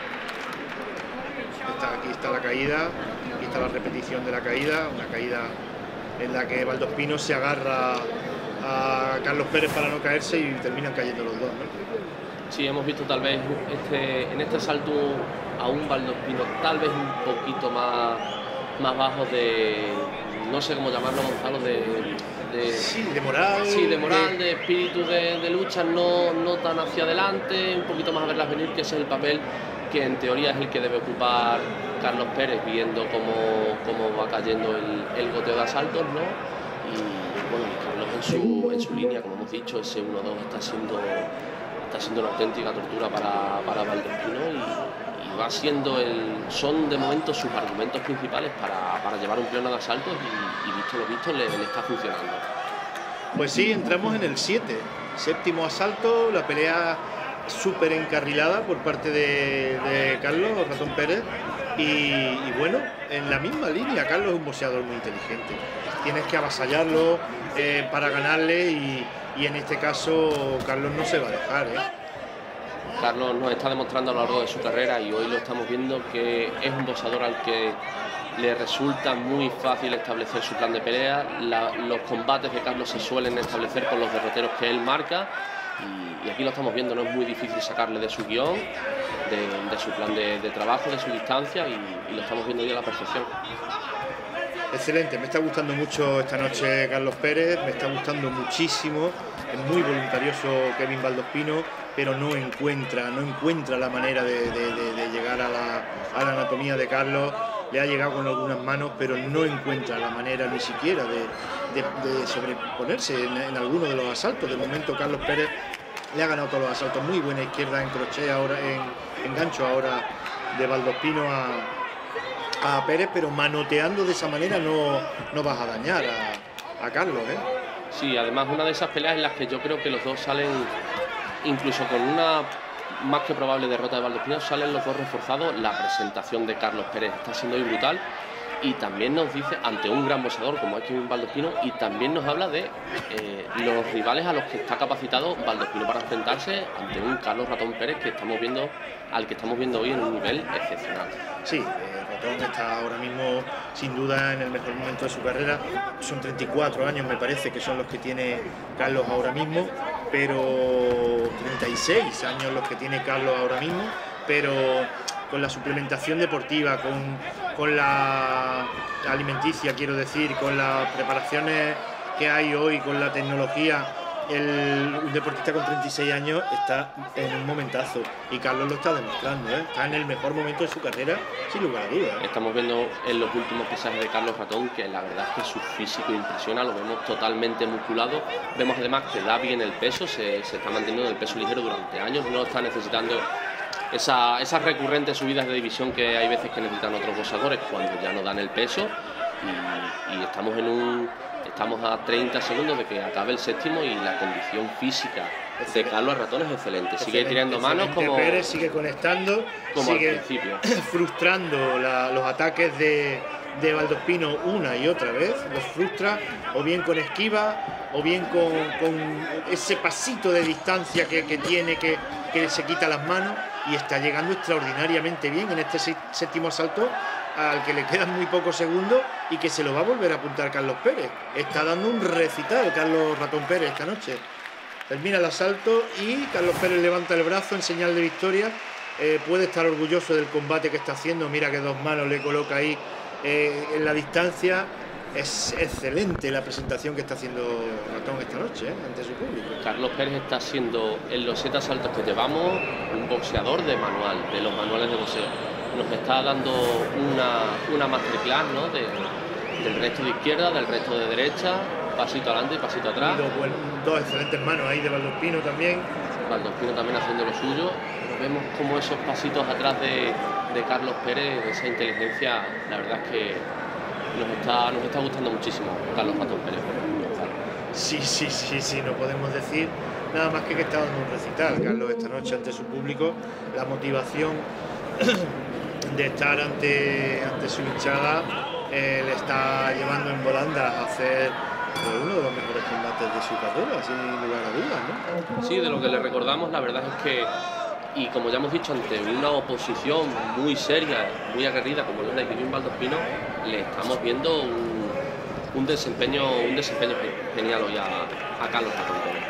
Está, aquí está la caída. Aquí está la repetición de la caída, una caída en la que Baldospino se agarra a Carlos Pérez para no caerse y terminan cayendo los dos, ¿no? Sí, hemos visto tal vez este, en este asalto a un Baldospino tal vez un poquito más, más bajo de, no sé cómo llamarlo, Gonzalo, de, de, sí, de moral, sí, de, moral, de, de espíritu de, de lucha, no, no tan hacia adelante, un poquito más a verlas venir, que ese es el papel que en teoría es el que debe ocupar Carlos Pérez, viendo cómo, cómo va cayendo el, el goteo de asaltos, ¿no? Y bueno, Carlos en su, en su línea, como hemos dicho, ese uno dos está siendo, está siendo una auténtica tortura para, para Baldospino y, y va siendo el, son de momento sus argumentos principales para, para llevar un pleno de asaltos y, y visto lo visto le, le está funcionando. Pues sí, entramos en el siete, séptimo asalto, la pelea súper encarrilada por parte de, de Carlos Ratón Pérez y, y bueno, en la misma línea. Carlos es un boxeador muy inteligente, tienes que avasallarlo eh, para ganarle y, y en este caso Carlos no se va a dejar, ¿eh? Carlos nos está demostrando a lo largo de su carrera y hoy lo estamos viendo que es un boxeador al que le resulta muy fácil establecer su plan de pelea. La, los combates de Carlos se suelen establecer con los derroteros que él marca y, y aquí lo estamos viendo, no es muy difícil sacarle de su guión, de, de su plan de, de trabajo, de su distancia y, y lo estamos viendo ya a la perfección. Excelente, me está gustando mucho esta noche Carlos Pérez, me está gustando muchísimo, es muy voluntarioso Kevin Valdospino, pero no encuentra, no encuentra la manera de, de, de, de llegar a la, a la anatomía de Carlos. Le ha llegado con algunas manos, pero no encuentra la manera ni siquiera de, de, de sobreponerse en, en alguno de los asaltos. De momento Carlos Pérez le ha ganado todos los asaltos, muy buena izquierda en crochet ahora, en, en gancho ahora de Valdospino a, a Pérez, pero manoteando de esa manera no, no vas a dañar a, a Carlos, ¿eh? Sí, además una de esas peleas en las que yo creo que los dos salen, incluso con una más que probable derrota de Valdospino, salen los dos reforzados. La presentación de Carlos Pérez está siendo muy brutal y también nos dice, ante un gran boxeador como es Kevin Valdospino, y también nos habla de eh, los rivales a los que está capacitado Valdospino para enfrentarse ante un Carlos Ratón Pérez que estamos viendo, al que estamos viendo hoy en un nivel excepcional. Sí, eh, Ratón está ahora mismo sin duda en el mejor momento de su carrera. Son treinta y cuatro años me parece que son los que tiene Carlos ahora mismo, pero treinta y seis años los que tiene Carlos ahora mismo, pero con la suplementación deportiva, con, con la alimenticia, quiero decir, con las preparaciones que hay hoy, con la tecnología, el, un deportista con treinta y seis años está en un momentazo y Carlos lo está demostrando, ¿eh? Está en el mejor momento de su carrera, sin lugar a dudas, ¿eh? Estamos viendo en los últimos pesajes de Carlos Ratón que la verdad es que su físico impresiona, lo vemos totalmente musculado, vemos además que da bien el peso, se, se está manteniendo en el peso ligero durante años, no está necesitando esa, esas recurrentes subidas de división que hay veces que necesitan otros boxeadores cuando ya no dan el peso y, y estamos en un... Estamos a treinta segundos de que acabe el séptimo y la condición física de Carlos Ratón es excelente. Sigue excelente, tirando manos como... Pérez sigue conectando, como sigue al principio. frustrando la, los ataques de, de Valdospino una y otra vez. Los frustra o bien con esquiva o bien con, con ese pasito de distancia que, que tiene, que, que se quita las manos y está llegando extraordinariamente bien en este séptimo asalto, al que le quedan muy pocos segundos y que se lo va a volver a apuntar Carlos Pérez. Está dando un recital Carlos Ratón Pérez esta noche. Termina el asalto y Carlos Pérez levanta el brazo en señal de victoria. Eh, puede estar orgulloso del combate que está haciendo. Mira que dos manos le coloca ahí eh, en la distancia. Es excelente la presentación que está haciendo Ratón esta noche, ¿eh? Ante su público. Carlos Pérez está siendo, en los siete asaltos que llevamos, un boxeador de manual, de los manuales de boxeo. Nos está dando una, una masterclass, ¿no? de, del resto de izquierda, del resto de derecha, pasito adelante y pasito atrás. Y dos, buen, dos excelentes manos ahí de Valdospino también. Valdospino también haciendo lo suyo. Vemos como esos pasitos atrás de, de Carlos Pérez, esa inteligencia, la verdad es que nos está, nos está gustando muchísimo Carlos Ratón Pérez. Sí, sí, sí, sí, no podemos decir nada más que que está dando un recital Carlos esta noche ante su público. La motivación de estar ante, ante su hinchada eh, le está llevando en volandas a hacer pues, uno de los mejores combates de su carrera, sin lugar a dudas, ¿no? Sí, de lo que le recordamos, la verdad es que, y como ya hemos dicho, ante una oposición muy seria, muy aguerrida como la de Kevin Valdospino, le estamos viendo un, un desempeño un desempeño genial hoy a, a Carlos Ratón Pérez.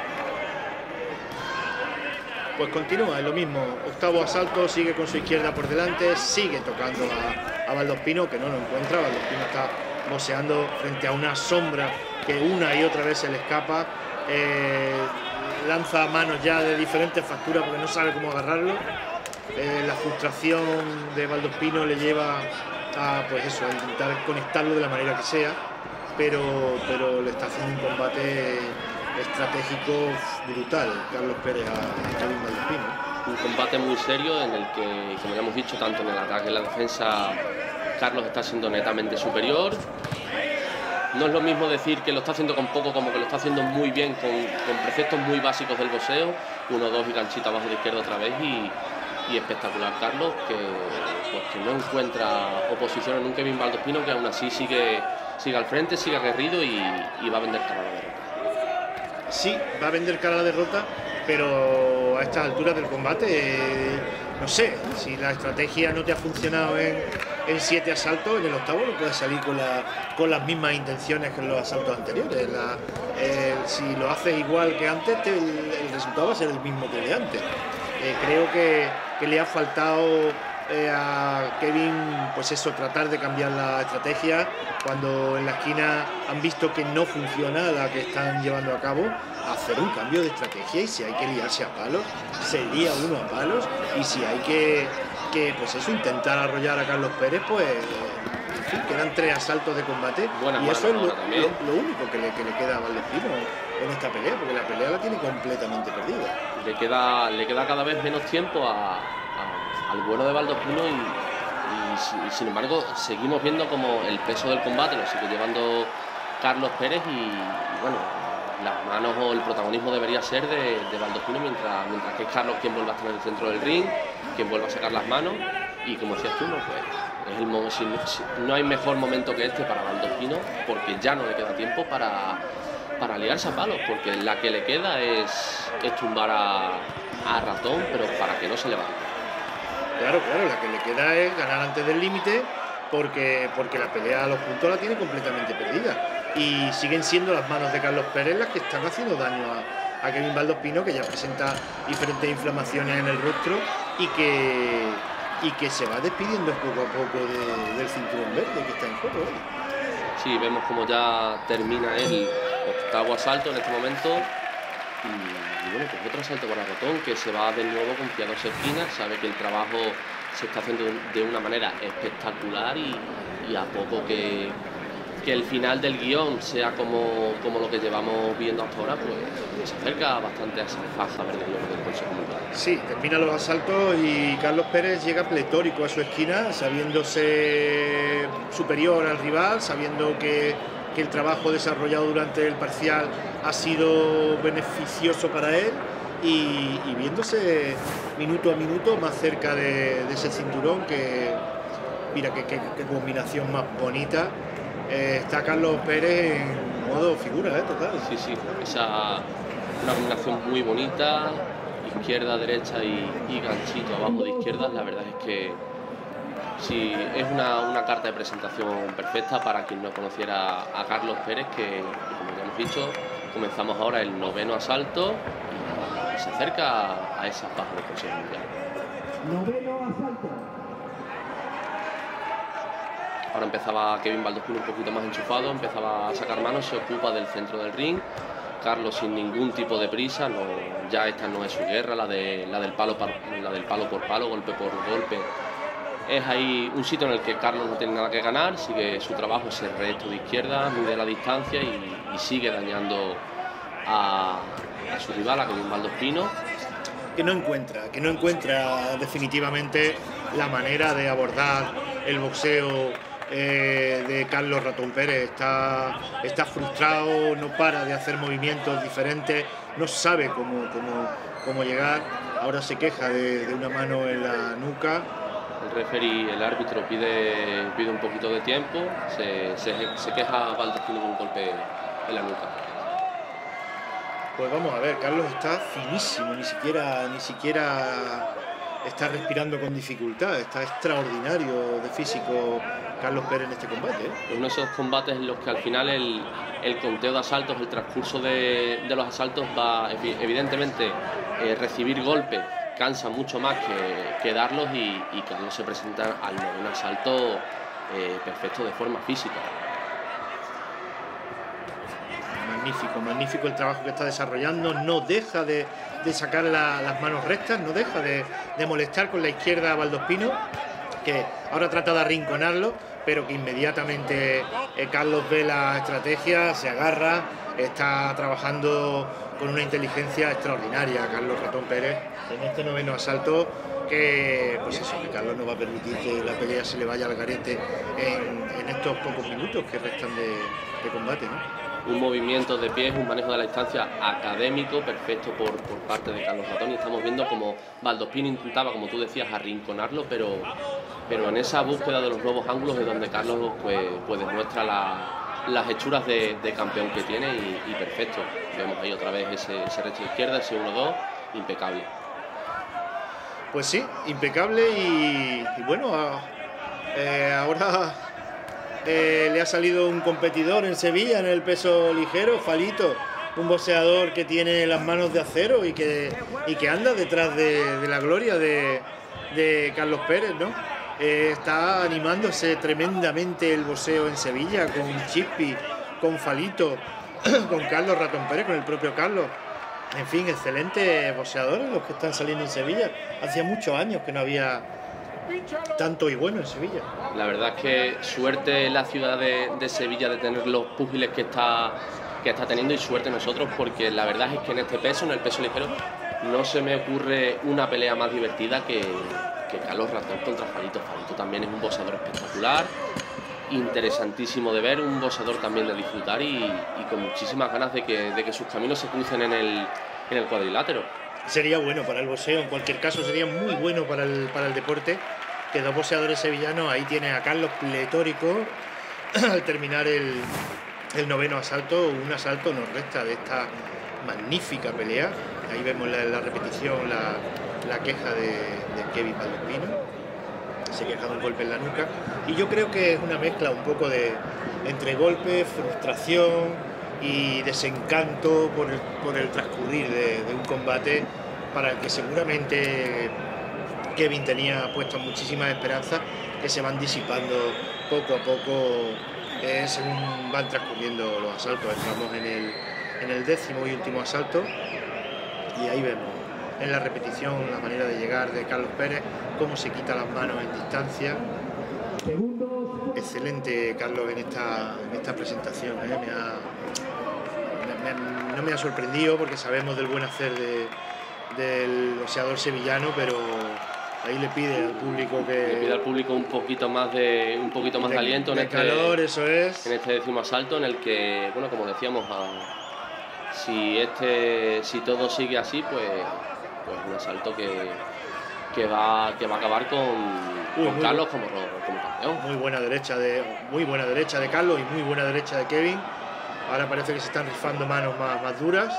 Pues continúa, es lo mismo, octavo asalto, sigue con su izquierda por delante, sigue tocando a, a Valdospino, que no lo encuentra. Valdospino está boxeando frente a una sombra que una y otra vez se le escapa, eh, lanza manos ya de diferentes facturas porque no sabe cómo agarrarlo. Eh, la frustración de Valdospino le lleva a, pues eso, a intentar conectarlo de la manera que sea, pero, pero le está haciendo un combate estratégico brutal Carlos Pérez a Kevin Valdospino. Un combate muy serio en el que, como ya hemos dicho, tanto en el ataque y en la defensa Carlos está siendo netamente superior. No es lo mismo decir que lo está haciendo con poco como que lo está haciendo muy bien, con, con preceptos muy básicos del boxeo, uno, dos y ganchito abajo de izquierda otra vez y, y espectacular Carlos, que, pues, que no encuentra oposición en un Kevin Valdospino que aún así sigue, sigue al frente, sigue aguerrido y, y va a vender cara a la derrota. Sí, va a vender cara a la derrota, pero a estas alturas del combate, eh, no sé, si la estrategia no te ha funcionado en, en siete asaltos, en el octavo no puede salir con, la, con las mismas intenciones que en los asaltos anteriores. La, eh, si lo haces igual que antes, te, el, el resultado va a ser el mismo que el de antes. Eh, creo que, que le ha faltado eh, a Kevin, pues eso, tratar de cambiar la estrategia cuando en la esquina han visto que no funciona la que están llevando a cabo, hacer un cambio de estrategia, y si hay que liarse a palos, se lía uno a palos, y si hay que, que pues eso, intentar arrollar a Carlos Pérez, pues en fin, quedan tres asaltos de combate. Buena, y eso es lo, lo, lo único que le, que le queda a Valdespino en esta pelea, porque la pelea la tiene completamente perdida. Le queda, le queda cada vez menos tiempo a, a, al bueno de Valdespino, y, y, y sin embargo seguimos viendo como el peso del combate lo sigue llevando Carlos Pérez, y, y bueno, las manos o el protagonismo debería ser de, de Valdespino, mientras, mientras que es Carlos quien vuelva a estar en el centro del ring, quien vuelva a sacar las manos, y como decías tú, no, pues, es el, si, si, no hay mejor momento que este para Valdespino, porque ya no le queda tiempo para, para liarse a palos, porque la que le queda es, es tumbar a, a Ratón, pero para que no se levante. Claro, claro, la que le queda es ganar antes del límite, porque, porque la pelea a los puntos la tiene completamente perdida. Y siguen siendo las manos de Carlos Pérez las que están haciendo daño a, a Kevin Valdespino, que ya presenta diferentes inflamaciones en el rostro y que, y que se va despidiendo poco a poco de, del cinturón verde que está en juego. ¿eh? Sí, vemos como ya termina el octavo asalto en este momento. Y, y bueno, pues otro asalto para Ratón, que se va de nuevo confiado a su esquina, sabe que el trabajo se está haciendo de una manera espectacular, y, y a poco que, que el final del guión sea como, como lo que llevamos viendo hasta ahora, pues se acerca bastante a esa faja verde del Consejo Mundial. Sí, termina los asaltos y Carlos Pérez llega pletórico a su esquina, sabiéndose superior al rival, sabiendo que, que el trabajo desarrollado durante el parcial ha sido beneficioso para él, y, y viéndose minuto a minuto más cerca de, de ese cinturón. Que mira qué, qué, qué combinación más bonita. Eh, está Carlos Pérez en modo figura, ¿eh? Total. Sí, sí, esa una combinación muy bonita, izquierda, derecha y, y ganchito abajo de izquierda. La verdad es que sí, es una, una carta de presentación perfecta para quien no conociera a Carlos Pérez, que, como ya hemos dicho, comenzamos ahora el noveno asalto y se acerca a esa faja del Consejo Mundial. Noveno asalto. Ahora empezaba Kevin Valdespino un poquito más enchufado, empezaba a sacar manos, se ocupa del centro del ring. Carlos sin ningún tipo de prisa, no, ya esta no es su guerra, la, de, la, del palo par, la del palo por palo, golpe por golpe. Es ahí un sitio en el que Carlos no tiene nada que ganar, sigue su trabajo, ese recto de izquierda, mide la distancia y, y sigue dañando a, a su rival, a Kevin Valdespino. Que no encuentra, que no encuentra definitivamente la manera de abordar el boxeo Eh, de Carlos Ratón Pérez. Está, está frustrado, no para de hacer movimientos diferentes, no sabe cómo, cómo, cómo llegar. Ahora se queja de, de una mano en la nuca. El referee, el árbitro pide, pide un poquito de tiempo, se, se, se queja Valdespino de un golpe en la nuca. Pues vamos a ver, Carlos está finísimo, ni siquiera, ni siquiera está respirando con dificultad, está extraordinario de físico Carlos Pérez en este combate. ¿eh? Es uno de esos combates en los que al final el, el conteo de asaltos, el transcurso de, de los asaltos va, evidentemente, eh, recibir golpes cansa mucho más que, que darlos, y, y Carlos se presenta al noveno asalto eh, perfecto de forma física. Magnífico, magnífico el trabajo que está desarrollando, no deja de, de sacar la, las manos rectas, no deja de, de molestar con la izquierda a Valdespino, que ahora trata de arrinconarlo, pero que inmediatamente eh, Carlos ve la estrategia, se agarra, está trabajando con una inteligencia extraordinaria Carlos Ratón Pérez en este noveno asalto, que pues eso, que Carlos no va a permitir que la pelea se le vaya al garete en, en estos pocos minutos que restan de, de combate, ¿no? Un movimiento de pies, un manejo de la distancia académico perfecto por, por parte de Carlos Ratón, y estamos viendo como Valdespino intentaba, como tú decías, arrinconarlo, pero, pero en esa búsqueda de los nuevos ángulos es donde Carlos pues, pues demuestra la, las hechuras de, de campeón que tiene, y, y perfecto. Vemos ahí otra vez ese, ese resto de izquierda, ese uno dos, impecable. Pues sí, impecable, y, y bueno, a, Eh, ahora eh, le ha salido un competidor en Sevilla en el peso ligero, Falito, un boxeador que tiene las manos de acero y que, y que anda detrás de, de la gloria de, de Carlos Pérez, ¿no? Eh, está animándose tremendamente el boxeo en Sevilla con Chippy, con Falito, con Carlos Ratón Pérez, con el propio Carlos. En fin, excelentes boxeadores los que están saliendo en Sevilla. Hacía muchos años que no había tanto y bueno en Sevilla. La verdad es que suerte en la ciudad de, de Sevilla de tener los púgiles que está, que está teniendo, y suerte nosotros, porque la verdad es que en este peso, en el peso ligero, no se me ocurre una pelea más divertida que, que Carlos Ratón contra Falito. Falito también es un boxeador espectacular, interesantísimo de ver, un boxeador también de disfrutar y, y con muchísimas ganas de que, de que sus caminos se crucen en el, en el cuadrilátero. Sería bueno para el boxeo, en cualquier caso sería muy bueno para el, para el deporte, que dos boxeadores sevillanos. Ahí tiene a Carlos pletórico al terminar el, el noveno asalto, un asalto nos resta de esta magnífica pelea. Ahí vemos la, la repetición, la, la queja de, de Kevin Valdospino. Se queja de un golpe en la nuca, y yo creo que es una mezcla un poco de entre golpe, frustración y desencanto por el, por el transcurrir de, de un combate para el que seguramente Kevin tenía puestas muchísimas esperanzas, que se van disipando poco a poco eh, según van transcurriendo los asaltos. Estamos en el, en el décimo y último asalto, y ahí vemos en la repetición la manera de llegar de Carlos Pérez, cómo se quita las manos en distancia. Excelente Carlos en esta, en esta presentación, ¿eh? me ha, me, me, no me ha sorprendido, porque sabemos del buen hacer de, del boxeador sevillano, pero ahí le pide al público que... Le pide al público un poquito más de, un poquito más de, de aliento de en, calor, este, eso es. en este décimo asalto, en el que, bueno, como decíamos, a, si, este, si todo sigue así, pues... pues un asalto que, que, va, que va a acabar con, Uy, con Carlos como, como campeón. Muy buena derecha de muy buena derecha de Carlos y muy buena derecha de Kevin. Ahora parece que se están rifando manos más, más duras.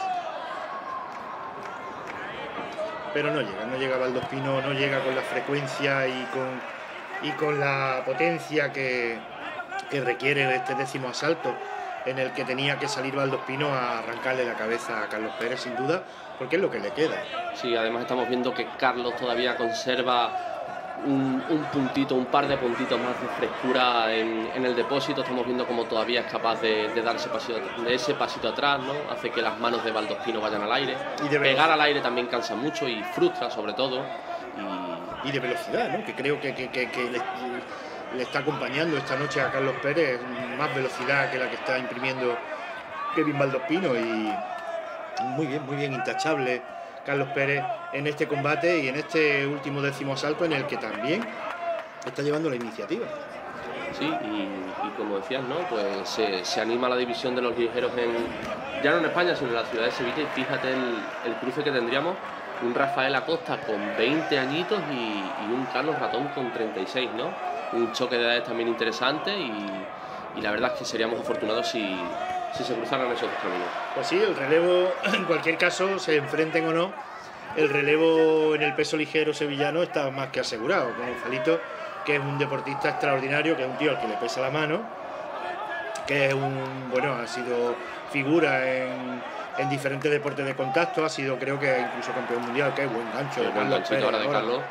Pero no llega, no llega Valdospino, no llega con la frecuencia y con, y con la potencia que, que requiere este décimo asalto, en el que tenía que salir Valdospino a arrancarle la cabeza a Carlos Pérez, sin duda, porque es lo que le queda. Sí, además estamos viendo que Carlos todavía conserva un, un puntito, un par de puntitos más de frescura en, en el depósito. Estamos viendo cómo todavía es capaz de, de dar ese pasito, de ese pasito atrás, ¿no? Hace que las manos de Valdospino vayan al aire. Y de Pegar al aire también cansa mucho y frustra, sobre todo. Y, y de velocidad, ¿no? Que creo que, que, que, que le, le está acompañando esta noche a Carlos Pérez, más velocidad que la que está imprimiendo Kevin Valdospino, y muy bien, muy bien, intachable Carlos Pérez en este combate y en este último décimo asalto, en el que también está llevando la iniciativa. Sí, y, y como decías, ¿no? Pues se, se anima la división de los ligeros en, ya no en España, sino en la ciudad de Sevilla, y fíjate el, el cruce que tendríamos: un Rafael Acosta con veinte añitos y, y un Carlos Ratón con treinta y seis, ¿no? Un choque de edades también interesante, y, y la verdad es que seríamos afortunados si, si se cruzaran esos dos caminos. Pues sí, el relevo, en cualquier caso, se enfrenten o no, el relevo en el peso ligero sevillano está más que asegurado, con Falito, que es un deportista extraordinario, que es un tío al que le pesa la mano, que es un, bueno, ha sido figura en, en diferentes deportes de contacto, ha sido, creo que incluso campeón mundial, que es buen gancho. El buen ganchito ahora de Carlos.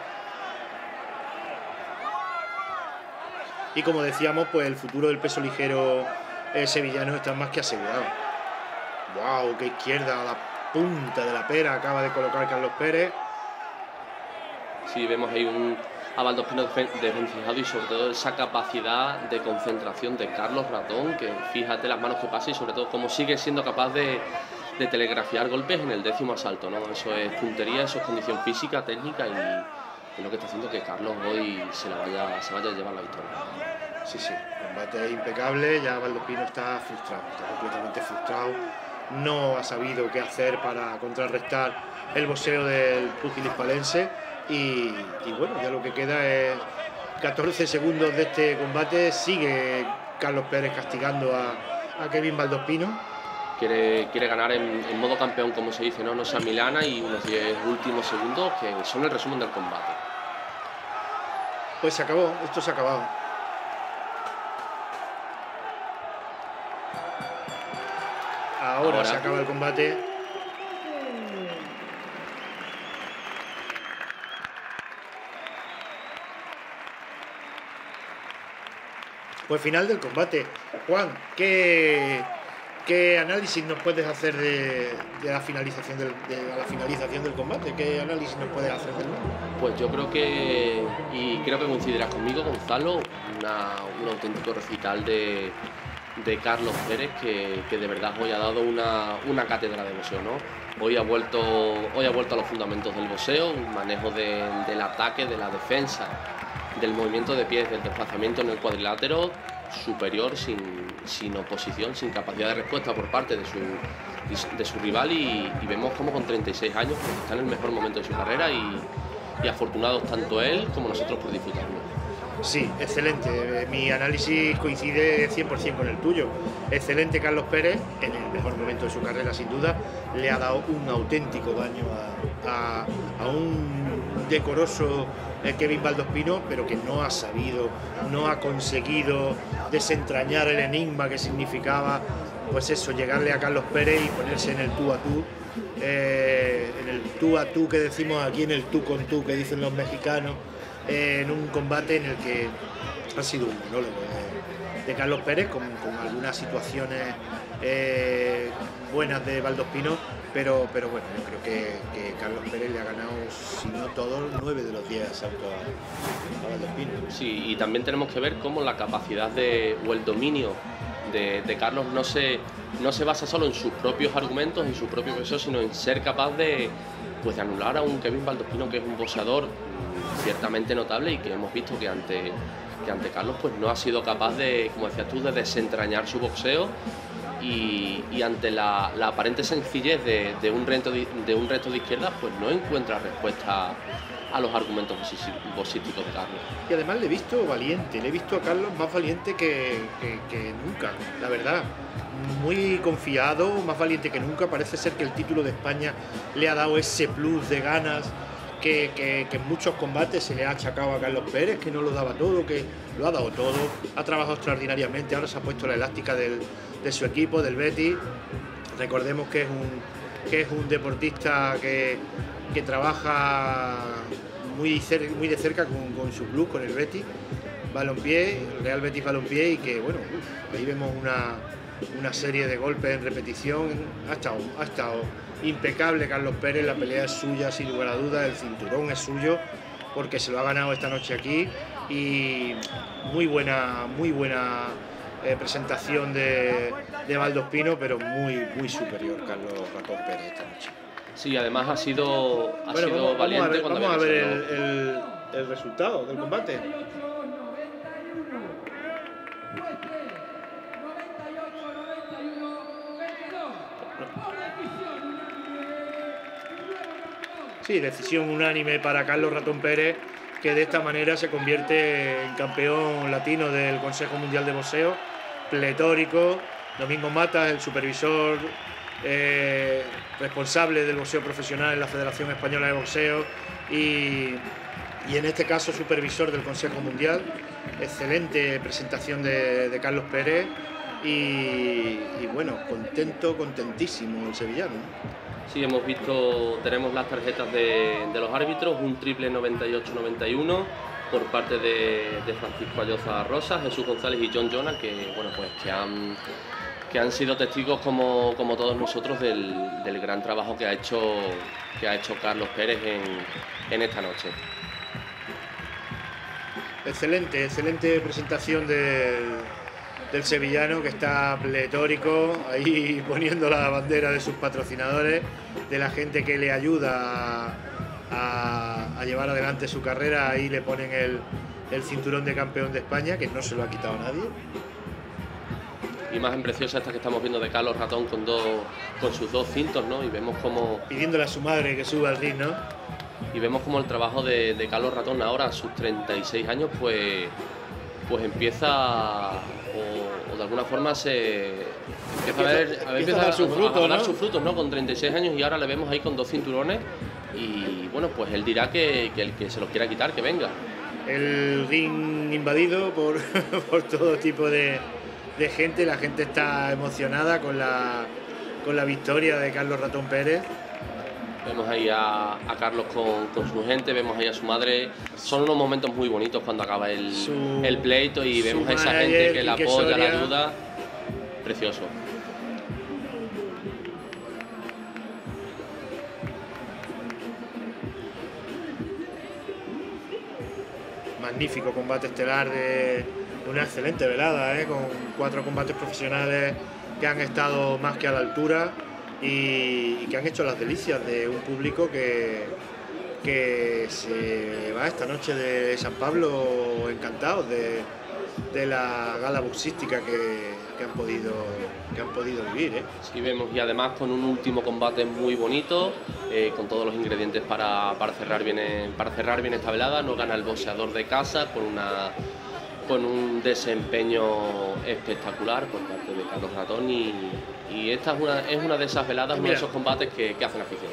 Y como decíamos, pues el futuro del peso ligero eh, sevillano está más que asegurado. ¡Wow! ¡Qué izquierda! A la punta de la pera acaba de colocar Carlos Pérez. Sí, vemos ahí un a Valdospino desvencijado, y sobre todo esa capacidad de concentración de Carlos Ratón, que fíjate las manos que pasa y sobre todo cómo sigue siendo capaz de, de telegrafiar golpes en el décimo asalto, ¿no? Eso es puntería, eso es condición física, técnica, y es lo que está haciendo que Carlos hoy se, la vaya, se vaya a llevar la victoria. Sí, sí, combate impecable, ya Valdospino está frustrado, está completamente frustrado, no ha sabido qué hacer para contrarrestar el boxeo del púgil hispalense, y, y bueno, ya lo que queda es catorce segundos de este combate. Sigue Carlos Pérez castigando a, a Kevin Valdospino. Quiere, quiere ganar en, en modo campeón, como se dice, ¿no? No sea Milana, y unos diez últimos segundos que son el resumen del combate. Pues se acabó, esto se ha acabado. ahora, ahora se acaba el combate. Pues final del combate. Juan, ¿qué, qué análisis nos puedes hacer de, de la finalización del, de la finalización del combate? ¿Qué análisis nos puedes hacer del mismo? Pues yo creo que, y creo que coincidirás conmigo, Gonzalo, una, un auténtico recital de, de Carlos Pérez que, que de verdad hoy ha dado una, una cátedra de boxeo, ¿no? Hoy ha vuelto, hoy ha vuelto a los fundamentos del boxeo, un manejo de, del ataque, de la defensa, del movimiento de pies, del desplazamiento en el cuadrilátero superior, sin, sin oposición, sin capacidad de respuesta por parte de su, de su rival y, y vemos como con treinta y seis años pues, está en el mejor momento de su carrera y, y afortunados tanto él como nosotros por disfrutarlo. Sí, excelente. Mi análisis coincide cien por cien con el tuyo. Excelente Carlos Pérez, en el mejor momento de su carrera sin duda, le ha dado un auténtico daño a, a, a un decoroso Kevin Valdospino, pero que no ha sabido, no ha conseguido desentrañar el enigma que significaba, pues eso, llegarle a Carlos Pérez y ponerse en el tú a tú, eh, en el tú a tú que decimos aquí, en el tú con tú que dicen los mexicanos, eh, en un combate en el que ha sido un monólogo de, de Carlos Pérez, con, con algunas situaciones eh, buenas de Valdospino, pero, pero bueno, yo creo que, que Carlos Pérez le ha ganado, si no todos, nueve de los diez asaltos a, a Valdospino. Sí, y también tenemos que ver cómo la capacidad de, o el dominio de, de Carlos no se, no se basa solo en sus propios argumentos, en su propio peso, sino en ser capaz de, pues, de anular a un Kevin Valdospino que es un boxeador ciertamente notable y que hemos visto que ante, que ante Carlos pues, no ha sido capaz de, como decías tú, de desentrañar su boxeo. Y, y ante la, la aparente sencillez de, de, un reto de, de un reto de izquierda, pues no encuentra respuesta a los argumentos boxísticos de Carlos. Y además le he visto valiente, le he visto a Carlos más valiente que, que, que nunca, la verdad. Muy confiado, más valiente que nunca. Parece ser que el título de España le ha dado ese plus de ganas que, que, que en muchos combates se le ha achacado a Carlos Pérez, que no lo daba todo, que lo ha dado todo, ha trabajado extraordinariamente, ahora se ha puesto la elástica del, de su equipo, del Betis. Recordemos que es un, que es un deportista que, que trabaja muy, cer muy de cerca con, con su club, con el Betis Balompié, el Real Betis Balompié, y que bueno, uf, ahí vemos una, una serie de golpes en repetición. Ha estado, ha estado impecable Carlos Pérez, la pelea es suya sin lugar a dudas, el cinturón es suyo porque se lo ha ganado esta noche aquí, y muy buena, muy buena eh, presentación de, de Valdospino, pero muy, muy superior Carlos Ratón Pérez esta noche. Sí, además ha sido, ha bueno, sido vamos, valiente vamos a ver, cuando vamos a ver el, el, el, el resultado del combate. Sí, decisión unánime para Carlos Ratón Pérez, que de esta manera se convierte en campeón latino del Consejo Mundial de Boxeo, pletórico. Domingo Matas, el supervisor eh, responsable del boxeo profesional en la Federación Española de Boxeo y, y en este caso supervisor del Consejo Mundial. Excelente presentación de, de Carlos Pérez y, y bueno, contento, contentísimo el sevillano, ¿no? Sí, hemos visto, tenemos las tarjetas de, de los árbitros, un triple noventa y ocho noventa y uno por parte de, de Francisco Ayoza Rosa, Jesús González y John Jonah, que bueno, pues que han, que han sido testigos como, como todos nosotros del, del gran trabajo que ha hecho, que ha hecho Carlos Pérez en, en esta noche. Excelente, excelente presentación del, del sevillano, que está pletórico, ahí poniendo la bandera de sus patrocinadores, de la gente que le ayuda a, a llevar adelante su carrera. Ahí le ponen el, el cinturón de campeón de España, que no se lo ha quitado nadie. Imagen preciosa esta que estamos viendo de Carlos Ratón con, dos, con sus dos cintos, ¿no? Y vemos como... pidiéndole a su madre que suba al ring, ¿no? Y vemos como el trabajo de, de Carlos Ratón ahora a sus treinta y seis años pues, pues empieza o, o de alguna forma se empieza, empieza a ver, a, empieza a dar sus frutos, a dar ¿no? sus frutos, ¿no? Con treinta y seis años, y ahora le vemos ahí con dos cinturones y bueno, pues él dirá que, que el que se los quiera quitar, que venga. El ring invadido por, por todo tipo de, de gente, la gente está emocionada con la con la victoria de Carlos Ratón Pérez. Vemos ahí a, a Carlos con, con su gente, vemos ahí a su madre. Son unos momentos muy bonitos cuando acaba el, Su, el pleito y vemos a esa gente que la apoya, la ayuda. Precioso. Magnífico combate estelar de una excelente velada, ¿eh? Con cuatro combates profesionales que han estado más que a la altura y, y que han hecho las delicias de un público que, que se va esta noche de San Pablo encantados de, de la gala boxística que, que, han, podido, que han podido vivir, ¿eh? Sí, vemos, y además con un último combate muy bonito, eh, con todos los ingredientes para, para, cerrar bien, para cerrar bien esta velada. Nos gana el boxeador de casa con una... con un desempeño espectacular por parte de Carlos Ratón y, y esta es una, es una de esas veladas, uno de esos combates que, que hacen afición.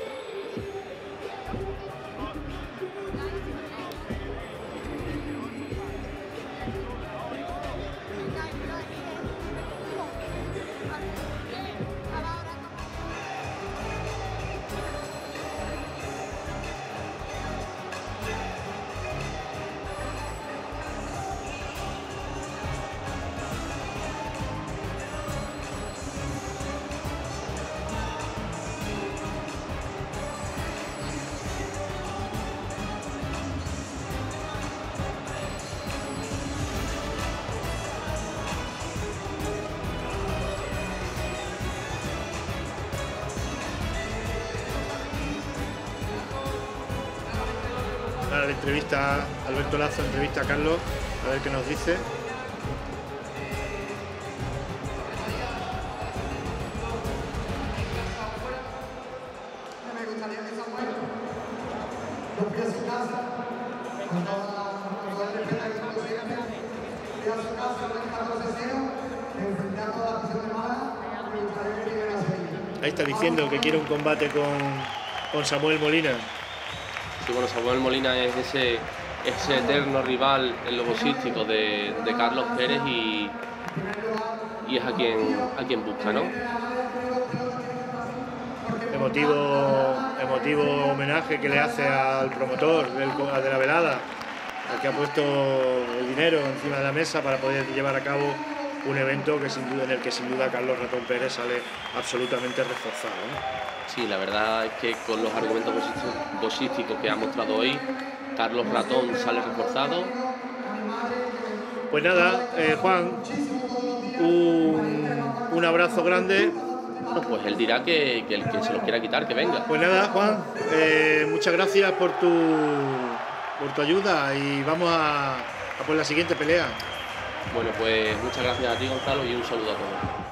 La entrevista, Alberto Lazo entrevista a Carlos, a ver qué nos dice. Me gustaría que Samuel nos fui a su casa, con todo el respeto que tú siempre, fui a su casa el catorce de cero, enfrenté a toda la afición de Málaga, me gustaría que vinieran a seguir. Ahí está diciendo que quiere un combate con, con Samuel Molina. Sí, bueno, Samuel Molina es ese, ese eterno rival en lo boxístico de, de Carlos Pérez y, y es a quien, a quien busca, ¿no? Emotivo, emotivo homenaje que le hace al promotor del, de la velada, al que ha puesto el dinero encima de la mesa para poder llevar a cabo un evento que sin duda, en el que sin duda Carlos Ratón Pérez sale absolutamente reforzado, ¿no? Sí, la verdad es que con los argumentos boxísticos que ha mostrado hoy, Carlos Ratón sale reforzado. Pues nada, eh, Juan, un, un abrazo grande. Bueno, pues él dirá que, que el que se los quiera quitar, que venga. Pues nada, Juan, eh, muchas gracias por tu, por tu ayuda y vamos a, a por la siguiente pelea. Bueno, pues muchas gracias a ti, Gonzalo, y un saludo a todos.